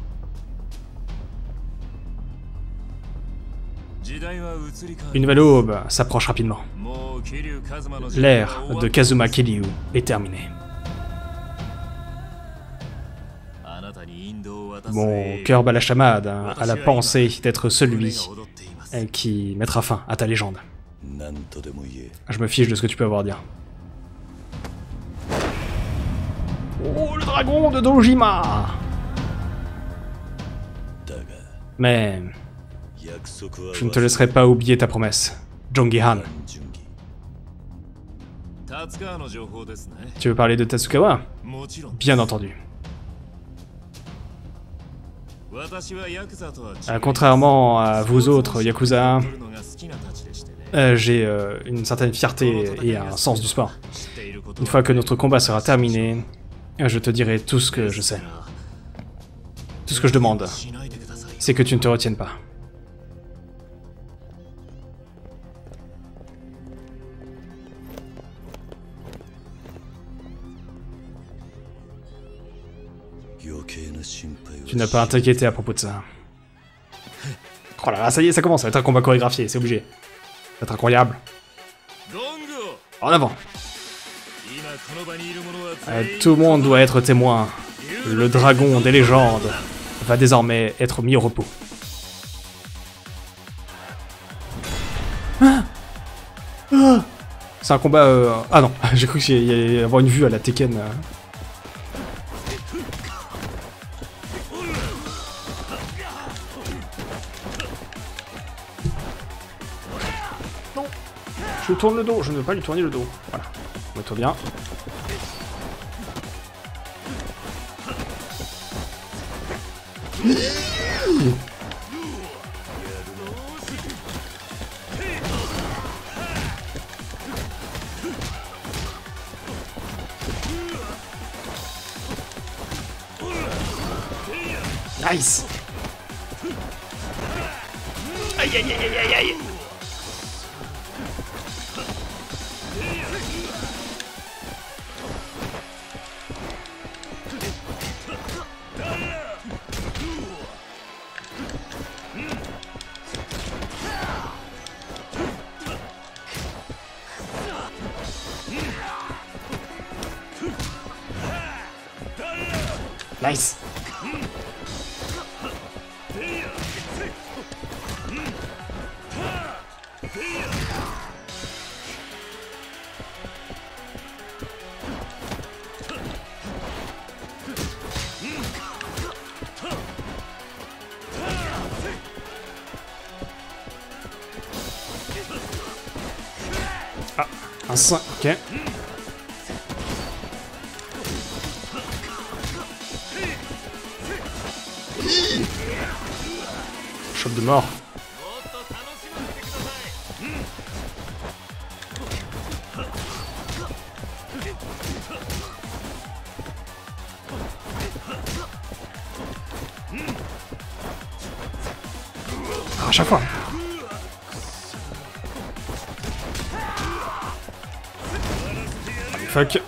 [SPEAKER 1] Une nouvelle aube s'approche rapidement. L'ère de Kazuma Kiryu est terminée. Mon cœur bat la chamade à la pensée d'être celui qui mettra fin à ta légende. Je me fiche de ce que tu peux avoir à dire. Oh, le dragon de Dojima! Mais... je ne te laisserai pas oublier ta promesse, Jongi-han. Tu veux parler de Tatsukawa? Bien entendu. Euh, contrairement à vous autres, Yakuza, euh, j'ai euh, une certaine fierté et un sens du sport. Une fois que notre combat sera terminé, je te dirai tout ce que je sais. Tout ce que je demande, c'est que tu ne te retiennes pas. Tu n'as pas à t'inquiéter à propos de ça. Oh là là, ça y est, ça commence, ça va être un combat chorégraphié, c'est obligé. Ça va être incroyable. En avant. Euh, tout le monde doit être témoin. Le dragon des légendes va désormais être mis au repos. Ah ah c'est un combat... Euh... Ah non, j'ai cru qu'il y allait avoir une vue à la Tekken. Euh... Non, je lui tourne le dos, je ne veux pas lui tourner le dos. Voilà, mets-toi bien. Nice. Aïe aïe aïe aïe aïe aïe. Nice. Ah, un cinq, ok. Choc de mort. Ah, à chaque fois. Fuck.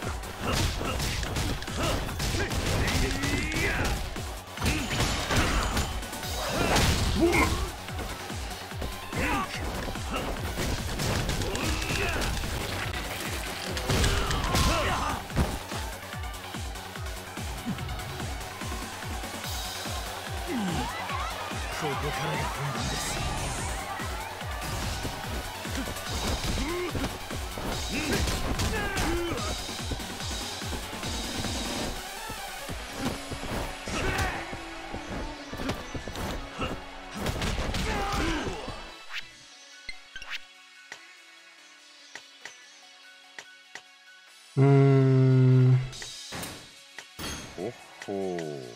[SPEAKER 1] Hmm. Oh oh.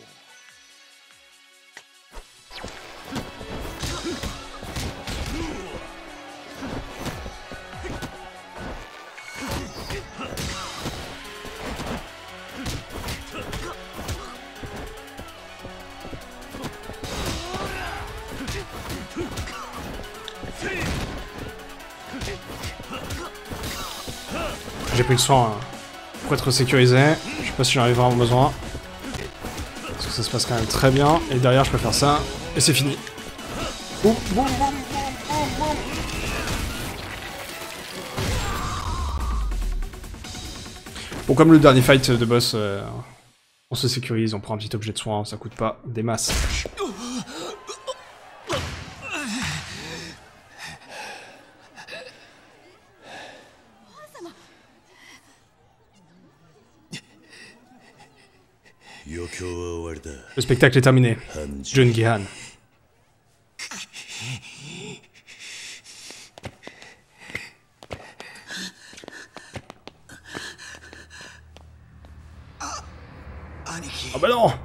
[SPEAKER 1] J'ai pris le soin hein, pour être sécurisé. Je sais pas si j'en ai vraiment besoin. Parce que ça se passe quand même très bien. Et derrière, je peux faire ça. Et c'est fini. Boum, boum, boum, boum, boum. Bon, comme le dernier fight de boss, euh, on se sécurise, on prend un petit objet de soin, ça coûte pas des masses. Le spectacle est terminé. Jun Gi-han. Ah bah non.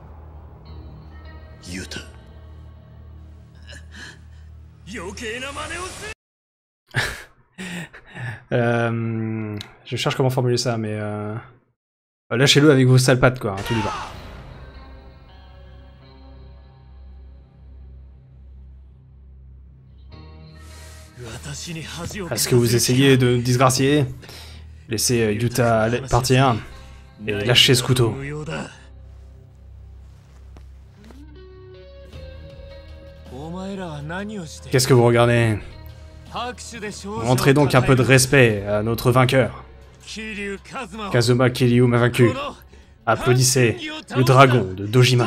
[SPEAKER 1] euh, je cherche comment formuler ça, mais... Euh... Lâchez-le avec vos sales pattes, quoi, tout du bas. Est-ce que vous essayez de me disgracier? Laissez euh, Yuta partir et lâchez ce couteau. Qu'est-ce que vous regardez? Montrez donc un peu de respect à notre vainqueur. Kazuma Kiryu m'a vaincu. Applaudissez le dragon de Dojima.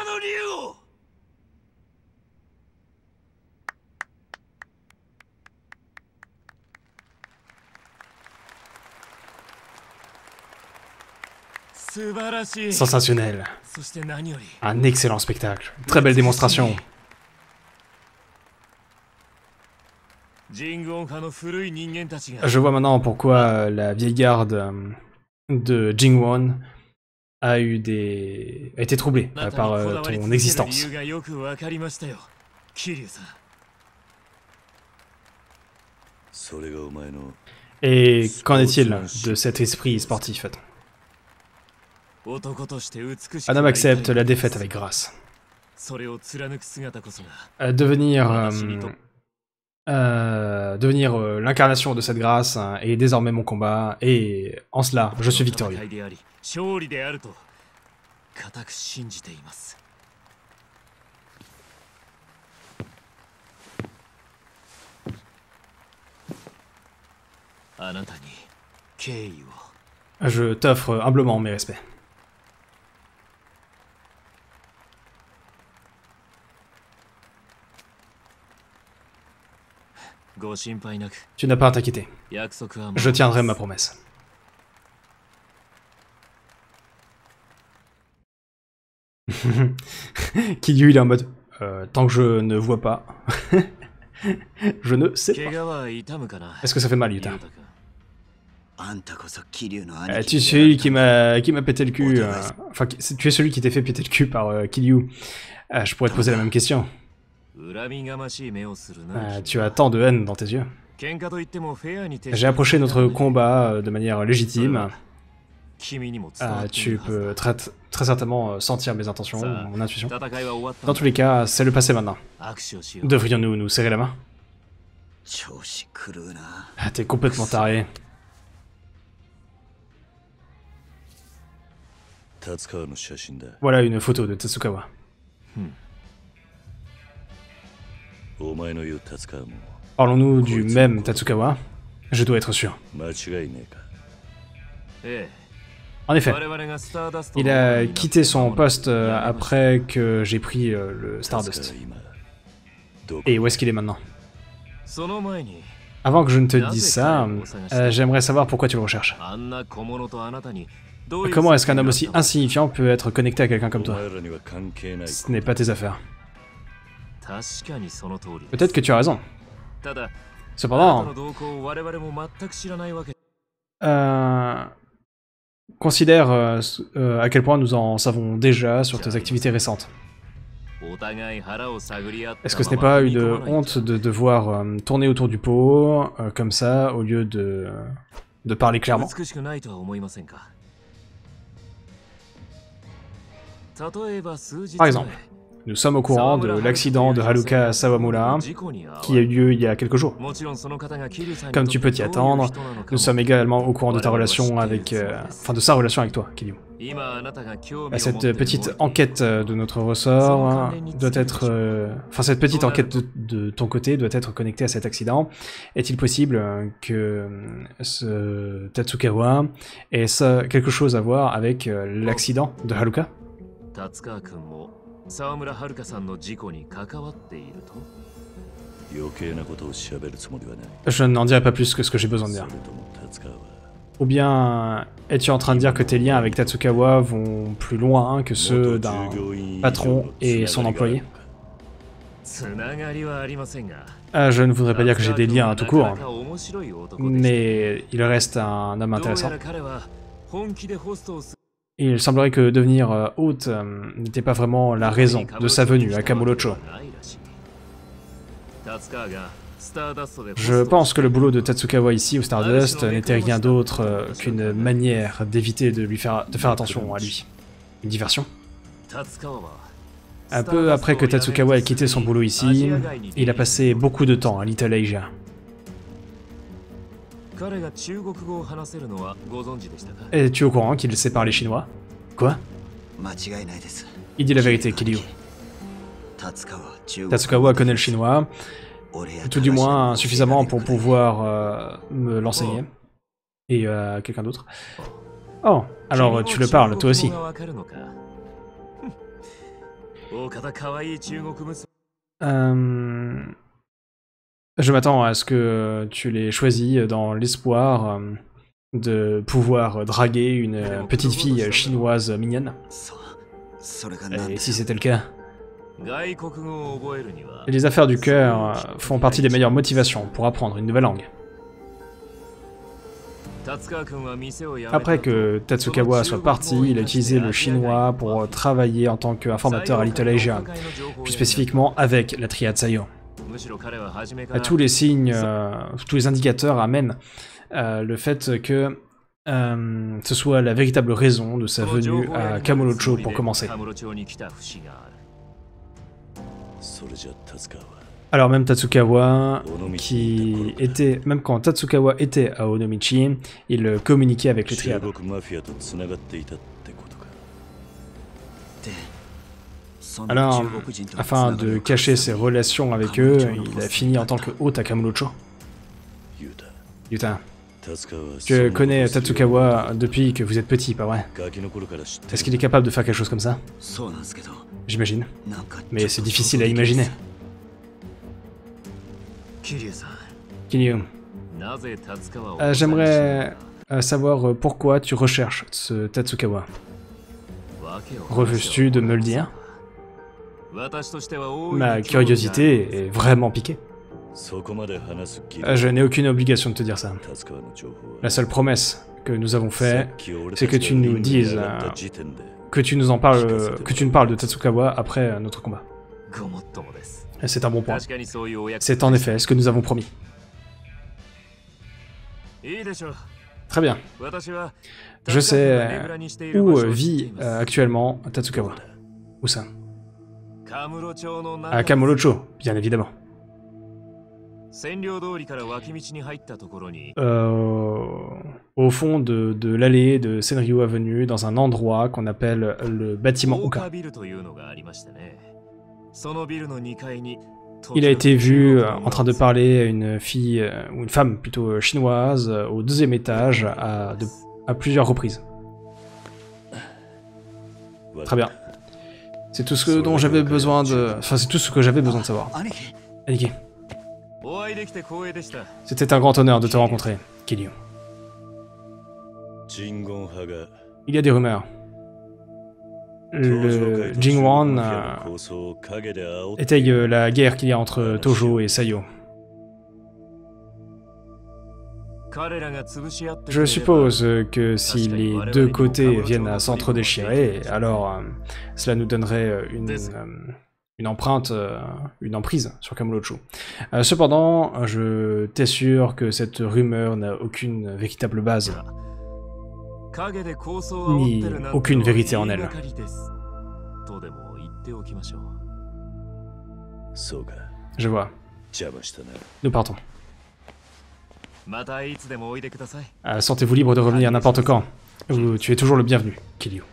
[SPEAKER 1] Sensationnel. Un excellent spectacle. Très belle démonstration. Je vois maintenant pourquoi la vieille garde de Jingwon a eu des... a été troublée par euh, ton existence. Et qu'en est-il de cet esprit sportif? Un homme accepte la défaite avec grâce. Euh, devenir euh, euh, devenir euh, l'incarnation de cette grâce hein, est désormais mon combat, et en cela, je suis victorieux. Je t'offre humblement mes respects. Tu n'as pas à t'inquiéter. Je tiendrai ma promesse. Kiryu, il est en mode euh, tant que je ne vois pas, je ne sais pas. Est-ce que ça fait mal, Yuta? euh, Tu es celui qui m'a qui m'a pété le cul. Euh, enfin, tu es celui qui t'est fait péter le cul par euh, Kiryu. Euh, je pourrais te poser la même question. Euh, tu as tant de haine dans tes yeux. J'ai approché notre combat de manière légitime. Euh, tu peux très, très certainement sentir mes intentions, mon intuition. Dans tous les cas, c'est le passé maintenant. Devrions-nous nous serrer la main? Ah, t'es complètement taré. Voilà une photo de Tatsukawa. Parlons-nous du même Tatsukawa? Je dois être sûr. En effet, il a quitté son poste après que j'ai pris le Stardust. Et où est-ce qu'il est maintenant? Avant que je ne te dise ça, euh, j'aimerais savoir pourquoi tu le recherches. Comment est-ce qu'un homme aussi insignifiant peut être connecté à quelqu'un comme toi? Ce n'est pas tes affaires. Peut-être que tu as raison. Cependant, euh, considère euh, euh, à quel point nous en savons déjà sur tes activités récentes. Est-ce que ce n'est pas une honte de devoir euh, tourner autour du pot, euh, comme ça, au lieu de, de parler clairement? Par exemple, nous sommes au courant de l'accident de Haruka Sawamura qui a eu lieu il y a quelques jours. Comme tu peux t'y attendre, nous sommes également au courant de ta relation avec... Euh, enfin de sa relation avec toi, Kiryu. Cette petite enquête de notre ressort doit être... Euh, enfin cette petite enquête de, de ton côté doit être connectée à cet accident. Est-il possible que ce Tatsukawa ait ça, quelque chose à voir avec l'accident de Haruka? Je n'en dirai pas plus que ce que j'ai besoin de dire. Ou bien, es-tu en train de dire que tes liens avec Tatsukawa vont plus loin que ceux d'un patron et son employé? Ah, je ne voudrais pas dire que j'ai des liens tout court, mais il reste un homme intéressant. Il semblerait que devenir euh, hôte euh, n'était pas vraiment la raison de sa venue à Kamurocho. Je pense que le boulot de Tatsukawa ici au Stardust n'était rien d'autre euh, qu'une manière d'éviter de lui faire de faire attention à lui. Une diversion. Un peu après que Tatsukawa ait quitté son boulot ici, il a passé beaucoup de temps à Little Asia. Es-tu au courant qu'il sait parler chinois? Quoi? Il dit la vérité, Kiryu. Tatsukawa connaît le chinois, tout du moins suffisamment pour pouvoir euh, me l'enseigner. Et euh, quelqu'un d'autre. Oh, alors tu le parles, toi aussi. Euh... Je m'attends à ce que tu l'aies choisi dans l'espoir de pouvoir draguer une petite fille chinoise mignonne. Et si c'était le cas, les affaires du cœur font partie des meilleures motivations pour apprendre une nouvelle langue. Après que Tatsukawa soit parti, il a utilisé le chinois pour travailler en tant qu'informateur à Little Asia, plus spécifiquement avec la triade Sayo. Tous les signes, euh, tous les indicateurs amènent euh, le fait que euh, ce soit la véritable raison de sa venue à Kamurocho pour commencer. Alors même Tatsukawa, qui était, même quand Tatsukawa était à Onomichi, il communiquait avec les triades. Alors, afin de cacher ses relations avec eux, il a fini en tant que hôte à Kamurocho. Yuta, je connais Tatsukawa depuis que vous êtes petit, pas vrai? Est-ce qu'il est capable de faire quelque chose comme ça? J'imagine. Mais c'est difficile à imaginer. Kiryu, euh, j'aimerais euh, savoir pourquoi tu recherches ce Tatsukawa. Refuses-tu de me le dire? Ma curiosité est vraiment piquée. Euh, je n'ai aucune obligation de te dire ça. La seule promesse que nous avons faite, c'est que tu nous dises, euh, que tu nous en parles, euh, que tu nous parles de Tatsukawa après euh, notre combat. C'est un bon point. C'est en effet ce que nous avons promis. Très bien. Je sais où vit euh, actuellement Tatsukawa. Où ça? À Kamurocho, bien évidemment. Euh, au fond de, de l'allée de Senryo Avenue, dans un endroit qu'on appelle le bâtiment Uka. Il a été vu euh, en train de parler à une fille, euh, ou une femme plutôt euh, chinoise, euh, au deuxième étage, à, de, à plusieurs reprises. Très bien. C'est tout ce que, dont j'avais besoin de... Enfin, c'est tout ce que j'avais besoin de savoir. Aniki. C'était un grand honneur de te rencontrer, Kiryu. Il y a des rumeurs. Le Jingwan euh, étaye euh, la guerre qu'il y a entre Tojo et Sayo. Je suppose que si les deux côtés viennent à s'entre-déchirer, alors euh, cela nous donnerait une, euh, une empreinte, euh, une emprise sur Kamurocho. Euh, cependant, je t'assure que cette rumeur n'a aucune véritable base, ni aucune vérité en elle. Je vois. Nous partons. Euh, Sentez-vous libre de revenir n'importe quand. Ou tu es toujours le bienvenu, Kiryu.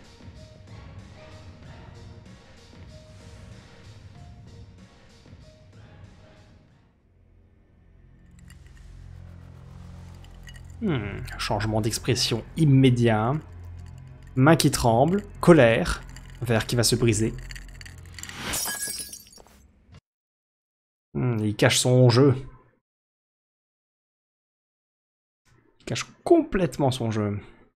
[SPEAKER 1] Hmm, changement d'expression immédiat. Main qui tremble, colère, verre qui va se briser. Hmm, il cache son jeu. Il cache complètement son jeu.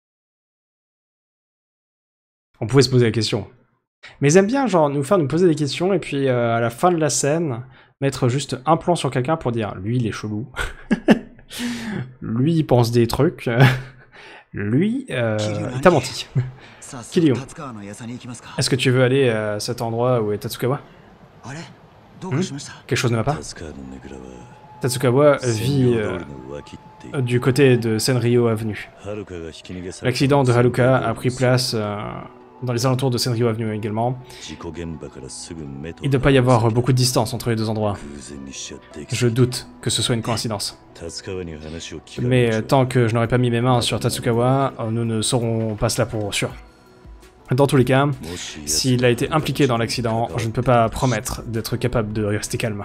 [SPEAKER 1] On pouvait se poser la question. Mais ils aiment bien genre nous faire nous poser des questions et puis euh, à la fin de la scène, mettre juste un plan sur quelqu'un pour dire lui il est chelou. Lui il pense des trucs. Lui euh, il t'a menti. Kiryu, est-ce que tu veux aller à cet endroit où est Tatsukawa? Hmm? Quelque chose ne va pas? Tatsukawa vit euh, du côté de Senryo Avenue. L'accident de Haruka a pris place euh, dans les alentours de Senryo Avenue également. Il ne doit pas y avoir beaucoup de distance entre les deux endroits. Je doute que ce soit une coïncidence. Mais euh, tant que je n'aurai pas mis mes mains sur Tatsukawa, nous ne saurons pas cela pour sûr. Dans tous les cas, s'il a été impliqué dans l'accident, je ne peux pas promettre d'être capable de rester calme.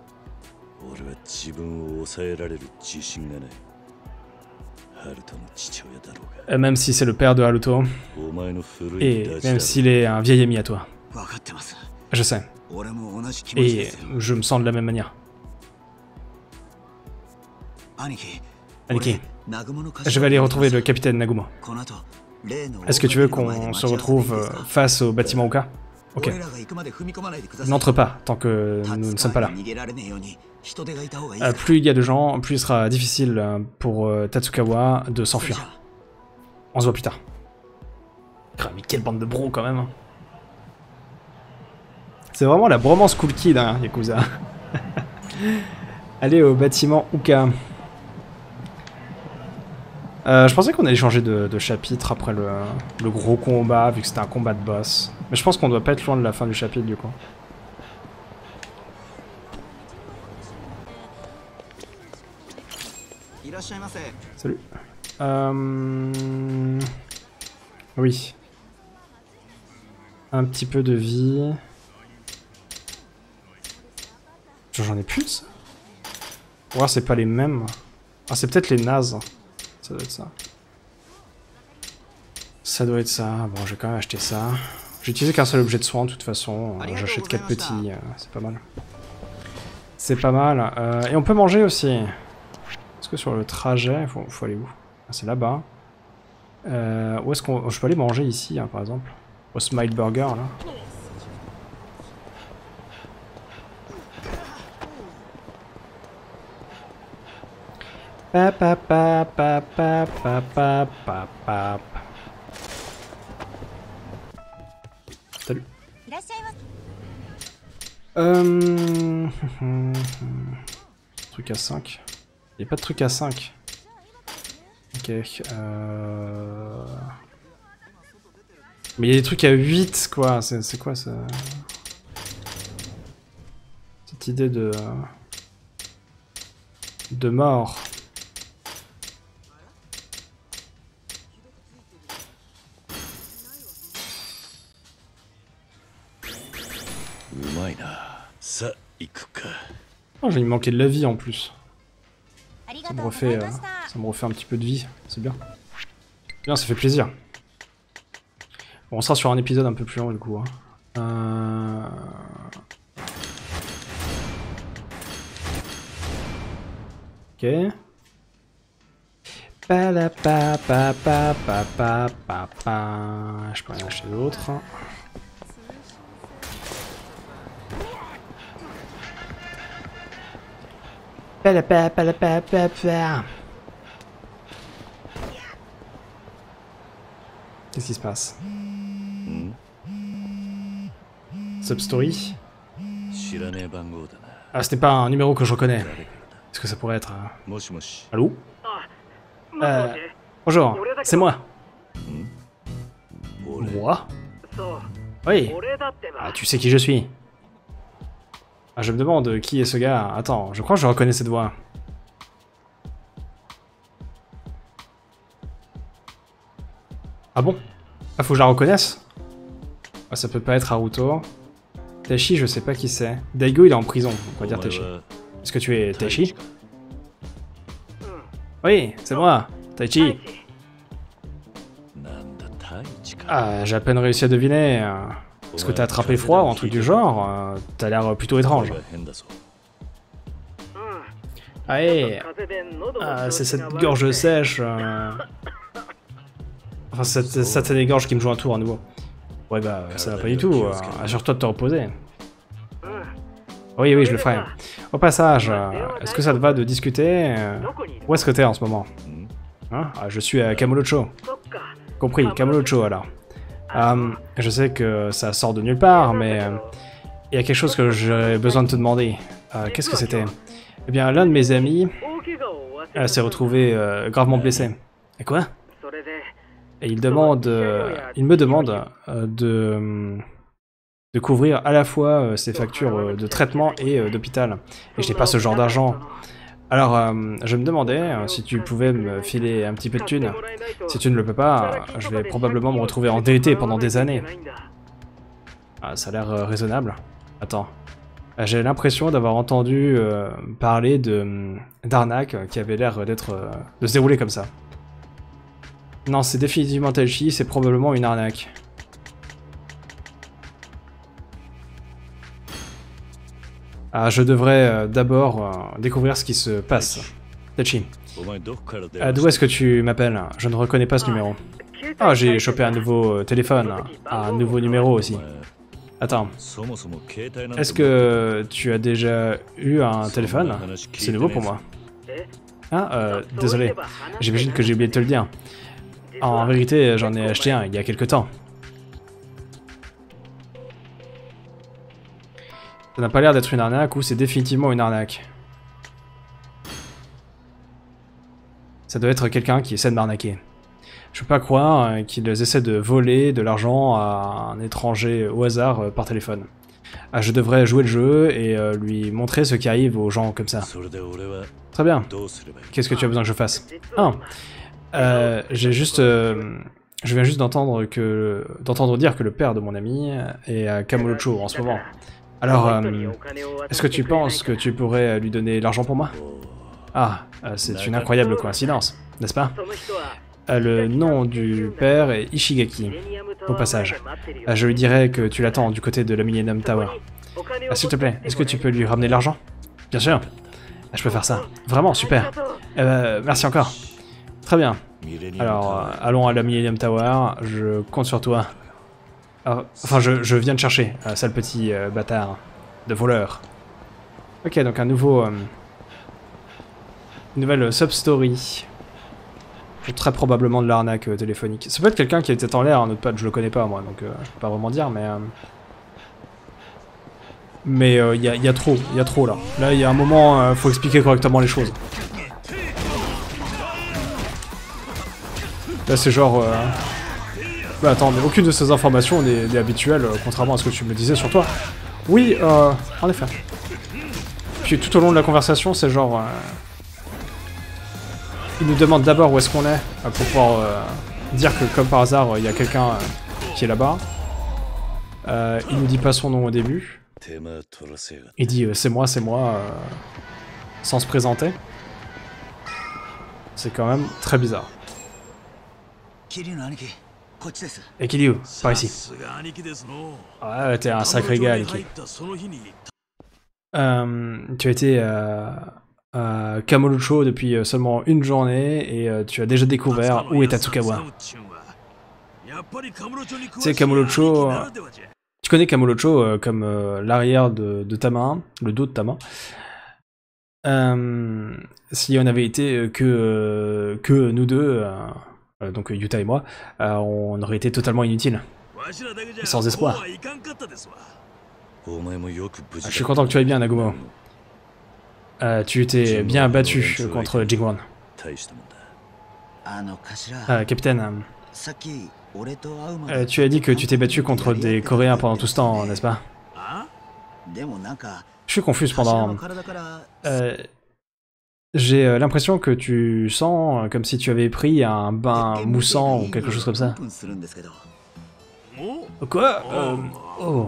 [SPEAKER 1] Même si c'est le père de Haruto, et même s'il est un vieil ami à toi. Je sais. Et je me sens de la même manière. Aniki, je vais aller retrouver le capitaine Nagumo. Est-ce que tu veux qu'on se retrouve face au bâtiment Uka? Ok. N'entre pas tant que nous ne sommes pas là. Euh, plus il y a de gens, plus il sera difficile pour euh, Tatsukawa de s'enfuir. On se voit plus tard. Mais quelle bande de bros quand même. C'est vraiment la bromance cool kid, hein, Yakuza. Allez au bâtiment Uka. Euh, je pensais qu'on allait changer de, de chapitre après le, le gros combat, vu que c'était un combat de boss. Mais je pense qu'on doit pas être loin de la fin du chapitre, du coup. Salut. Euh... Oui. Un petit peu de vie. J'en ai plus de ça. Ouais, c'est pas les mêmes. Ah, c'est peut-être les nazes. Ça doit être ça. Ça doit être ça. Bon, je vais quand même acheter ça. J'ai utilisé qu'un seul objet de soin, de toute façon. Euh, J'achète quatre petits. Euh, c'est pas mal. C'est pas mal. Euh, et on peut manger aussi. Est-ce que sur le trajet, faut, faut aller où? Ah, c'est là-bas. Euh, où est-ce qu'on... Je peux aller manger ici, hein, par exemple. Au Smile Burger, là. Pa pa pa pa pa pa pa pa pa. Salut. Euh... Truc à cinq. Il n'y a pas de truc à cinq. Ok. Euh... Mais il y a des trucs à huit, quoi. C'est quoi ça? Cette idée de... de mort. Oh, j'ai manqué de la vie en plus. Ça me refait, euh, ça me refait un petit peu de vie, c'est bien. Bien, ça fait plaisir. Bon, on sera sur un épisode un peu plus long du coup. Hein. Euh... Ok. Pa la pa pa pa pa pa pa pa. Je peux rien acheter d'autre. Pa la pa pa la pa pa pa. Qu'est-ce qui se passe? Substory. Ah, ce n'est pas un numéro que je reconnais. Est-ce que ça pourrait être... Euh... Allô? Euh... Bonjour, c'est moi. Moi? Oui. Ah, tu sais qui je suis. Ah, je me demande qui est ce gars. Attends, je crois que je reconnais cette voix. Ah bon? Ah, faut que je la reconnaisse? Ah, ça peut pas être Haruto. Taichi, je sais pas qui c'est. Daigo, il est en prison, on va dire Taichi. Est-ce que tu es Taichi? Oui, c'est moi, Taichi. Ah, j'ai à peine réussi à deviner. Est-ce que t'as attrapé froid ou un truc du genre? T'as l'air plutôt étrange. Ah, hey. Ah, c'est cette gorge sèche. Euh... Enfin, cette satanée gorge qui me joue un tour à nouveau. Ouais, bah, ça va pas du tout. Assure-toi de te reposer. Oui, oui, je le ferai. Au passage, est-ce que ça te va de discuter? Où est-ce que t'es en ce moment? Hein? Ah, je suis à Kamurocho. Compris, Kamurocho alors. Um, je sais que ça sort de nulle part, mais il euh, y a quelque chose que j'ai besoin de te demander. Euh, Qu'est-ce que c'était? Eh bien, l'un de mes amis euh, s'est retrouvé euh, gravement blessé. Et quoi? Et il demande, euh, il me demande euh, de, de couvrir à la fois euh, ses factures euh, de traitement et euh, d'hôpital. Et je n'ai pas ce genre d'argent. Alors, euh, je me demandais euh, si tu pouvais me filer un petit peu de thunes. Si tu ne le peux pas, euh, je vais probablement me retrouver endetté pendant des années. Ah, ça a l'air euh, raisonnable. Attends. J'ai l'impression d'avoir entendu euh, parler de d'arnaque euh, qui avait l'air d'être euh, de se dérouler comme ça. Non, c'est définitivement Taichi, c'est probablement une arnaque. Ah, je devrais euh, d'abord euh, découvrir ce qui se passe. Taichi, euh, d'où est-ce que tu m'appelles? Je ne reconnais pas ce numéro. Ah, j'ai chopé un nouveau euh, téléphone, un nouveau numéro aussi. Attends, est-ce que tu as déjà eu un téléphone? C'est nouveau pour moi. Ah, euh, désolé, j'imagine que j'ai oublié de te le dire. En vérité, j'en ai acheté un il y a quelque temps. Ça n'a pas l'air d'être une arnaque ou c'est définitivement une arnaque. Ça doit être quelqu'un qui essaie de m'arnaquer. Je peux pas croire euh, qu'ils essaient de voler de l'argent à un étranger au hasard euh, par téléphone. Ah, je devrais jouer le jeu et euh, lui montrer ce qui arrive aux gens comme ça. Très bien. Qu'est-ce que tu as besoin que je fasse? Ah, euh, j'ai juste... Euh, je viens juste d'entendre que d'entendre dire que le père de mon ami est à Kamurocho en ce moment. Alors, euh, est-ce que tu penses que tu pourrais lui donner l'argent pour moi? Ah, euh, c'est une incroyable coïncidence, n'est-ce pas? Euh, le nom du père est Ishigaki, au passage. Euh, je lui dirai que tu l'attends du côté de la Millennium Tower. Euh, S'il te plaît, est-ce que tu peux lui ramener l'argent? Bien sûr. Euh, je peux faire ça. Vraiment, super. Euh, merci encore. Très bien. Alors, euh, allons à la Millennium Tower, je compte sur toi. Euh, enfin, je, je viens de chercher, euh, sale petit euh, bâtard de voleur. Ok, donc un nouveau... Euh, une nouvelle sub-story. Très probablement de l'arnaque euh, téléphonique. Ça peut être quelqu'un qui était en l'air, un autre pote, je le connais pas moi, donc euh, je peux pas vraiment dire, mais... Euh... Mais il euh, y, a, y a trop, il y a trop là. Là, il y a un moment, euh, faut expliquer correctement les choses. Là, c'est genre... Euh... Bah attends, mais aucune de ces informations n'est habituelle, euh, contrairement à ce que tu me disais sur toi. Oui, euh, en effet. Puis tout au long de la conversation, c'est genre... Euh... Il nous demande d'abord où est-ce qu'on est, euh, pour pouvoir euh, dire que comme par hasard, il euh, y a quelqu'un euh, qui est là-bas. Euh, il nous dit pas son nom au début. Il dit euh, c'est moi, c'est moi, euh, sans se présenter. C'est quand même très bizarre. Et Kiryu, par ici. Ouais, t'es un sacré gars, Aniki. Euh, tu as été euh, à Kamurocho depuis seulement une journée et euh, tu as déjà découvert où est Tatsukawa. Tu sais, Kamurocho... Euh, tu connais Kamurocho euh, comme euh, l'arrière de, de ta main, le dos de ta main. Euh, si on avait été que, euh, que nous deux, euh, euh, donc Yuta et moi, euh, on aurait été totalement inutiles. Sans espoir. Je suis content que tu ailles bien, Nagumo. Euh, tu t'es bien battu contre Jingwon. Euh, capitaine, euh, tu as dit que tu t'es battu contre des Coréens pendant tout ce temps, n'est-ce pas? Je suis confus pendant... Euh, J'ai euh, l'impression que tu sens comme si tu avais pris un bain moussant ou quelque chose comme ça. Quoi? euh, Oh.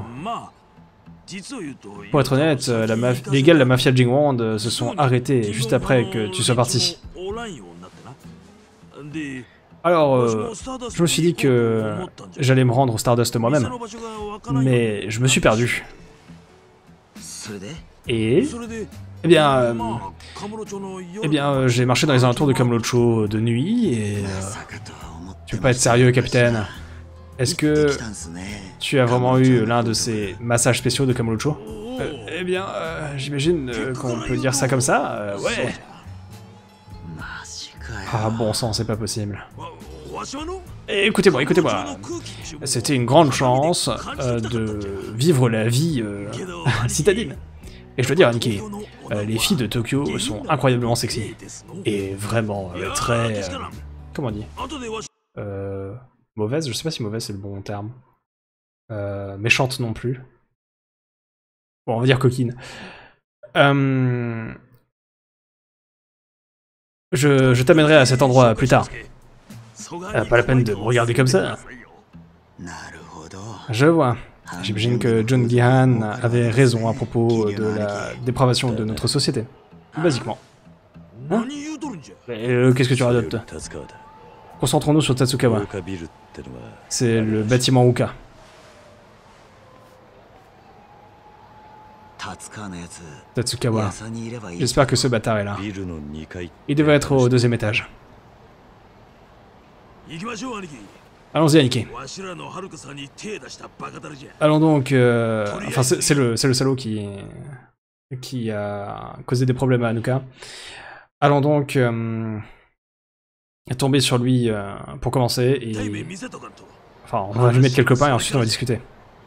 [SPEAKER 1] Pour être honnête, la les gars de la mafia Jingwon euh, se sont arrêtés juste après que tu sois parti. Alors, euh, je me suis dit que j'allais me rendre au Stardust moi-même, mais je me suis perdu. Et... Eh bien, euh, eh bien, euh, j'ai marché dans les alentours de Kamurocho de nuit et... Euh, tu peux pas être sérieux, capitaine. Est-ce que tu as vraiment eu l'un de ces massages spéciaux de Kamurocho? euh, Eh bien, euh, j'imagine euh, qu'on peut dire ça comme ça, euh, ouais. Ah bon sang, c'est pas possible. Écoutez-moi, écoutez-moi. C'était une grande chance euh, de vivre la vie euh, citadine. Et je dois dire, Aniki, euh, les filles de Tokyo sont incroyablement sexy. Et vraiment euh, très... Euh, comment on dit euh, Mauvaise, je sais pas si mauvaise c'est le bon terme. Euh, méchante non plus. Bon, on va dire coquine. Euh, Je, je t'amènerai à cet endroit plus tard. Euh, pas la peine de me regarder comme ça. Je vois. J'imagine que John Gihan avait raison à propos de la dépravation de notre société. Basiquement. Hein? euh, Qu'est-ce que tu radotes? Concentrons-nous sur Tatsukawa. C'est le bâtiment Uka. Tatsukawa. J'espère que ce bâtard est là. Il devrait être au deuxième étage. Allons-y, Aniki. Allons donc... Euh... Enfin, c'est le, le salaud qui... qui a causé des problèmes à Anuka. Allons donc... Euh... tomber sur lui euh, pour commencer, et... Enfin, on va lui mettre quelques pains et ensuite on va discuter.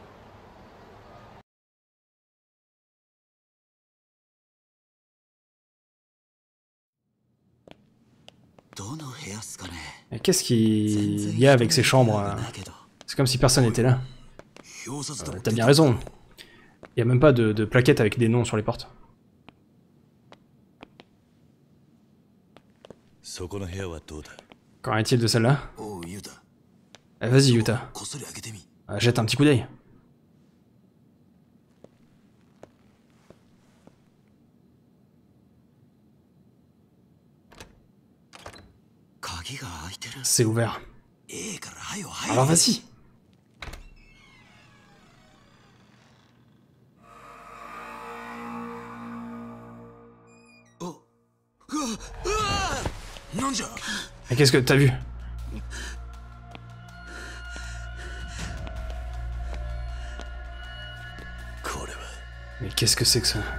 [SPEAKER 1] Qu'est-ce qu'il y a avec ces chambres? C'est comme si personne n'était là. Euh, T'as bien raison. Il n'y a même pas de, de plaquettes avec des noms sur les portes. Qu'en est-il de celle-là? eh, Vas-y, Yuta. Euh, jette un petit coup d'œil. C'est ouvert. Alors vas-y. Mais qu'est-ce que t'as vu? Mais qu'est-ce que c'est que ça?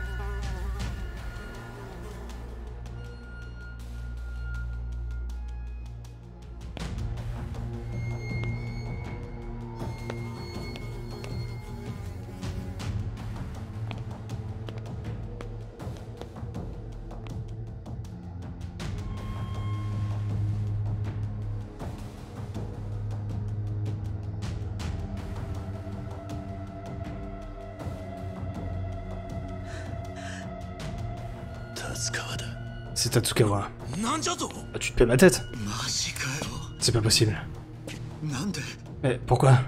[SPEAKER 1] C'est Tatsukawa. Ah, tu te paies ma tête? C'est pas possible. Mais pourquoi?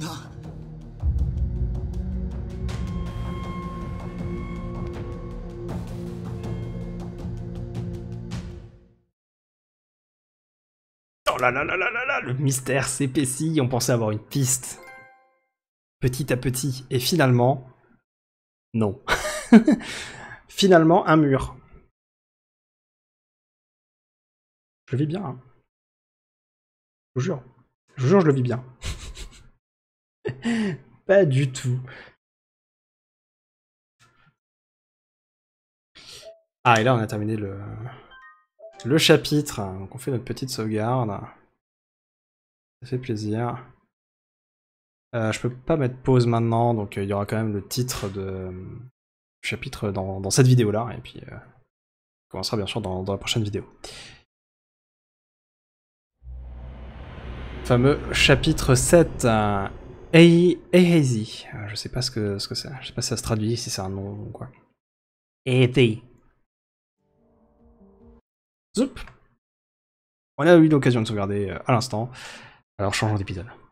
[SPEAKER 1] Oh là là là là là là, le mystère s'épaissit, on pensait avoir une piste. Petit à petit, et finalement... Non. Finalement, un mur. Je le vis bien, hein. Je vous jure. Je vous jure, je le vis bien. Pas du tout. Ah, et là, on a terminé le, le chapitre. Donc, on fait notre petite sauvegarde. Ça fait plaisir. Euh, je peux pas mettre pause maintenant, donc il euh, y aura quand même le titre de euh, chapitre dans, dans cette vidéo-là. Et puis, euh, on commencera bien sûr dans, dans la prochaine vidéo. Fameux chapitre sept, euh, Eihazy. Je sais pas ce que ce que c'est. Je sais pas si ça se traduit, si c'est un nom ou quoi. Eihazy. Zoup. On a eu l'occasion de sauvegarder euh, à l'instant. Alors changeons d'épisode.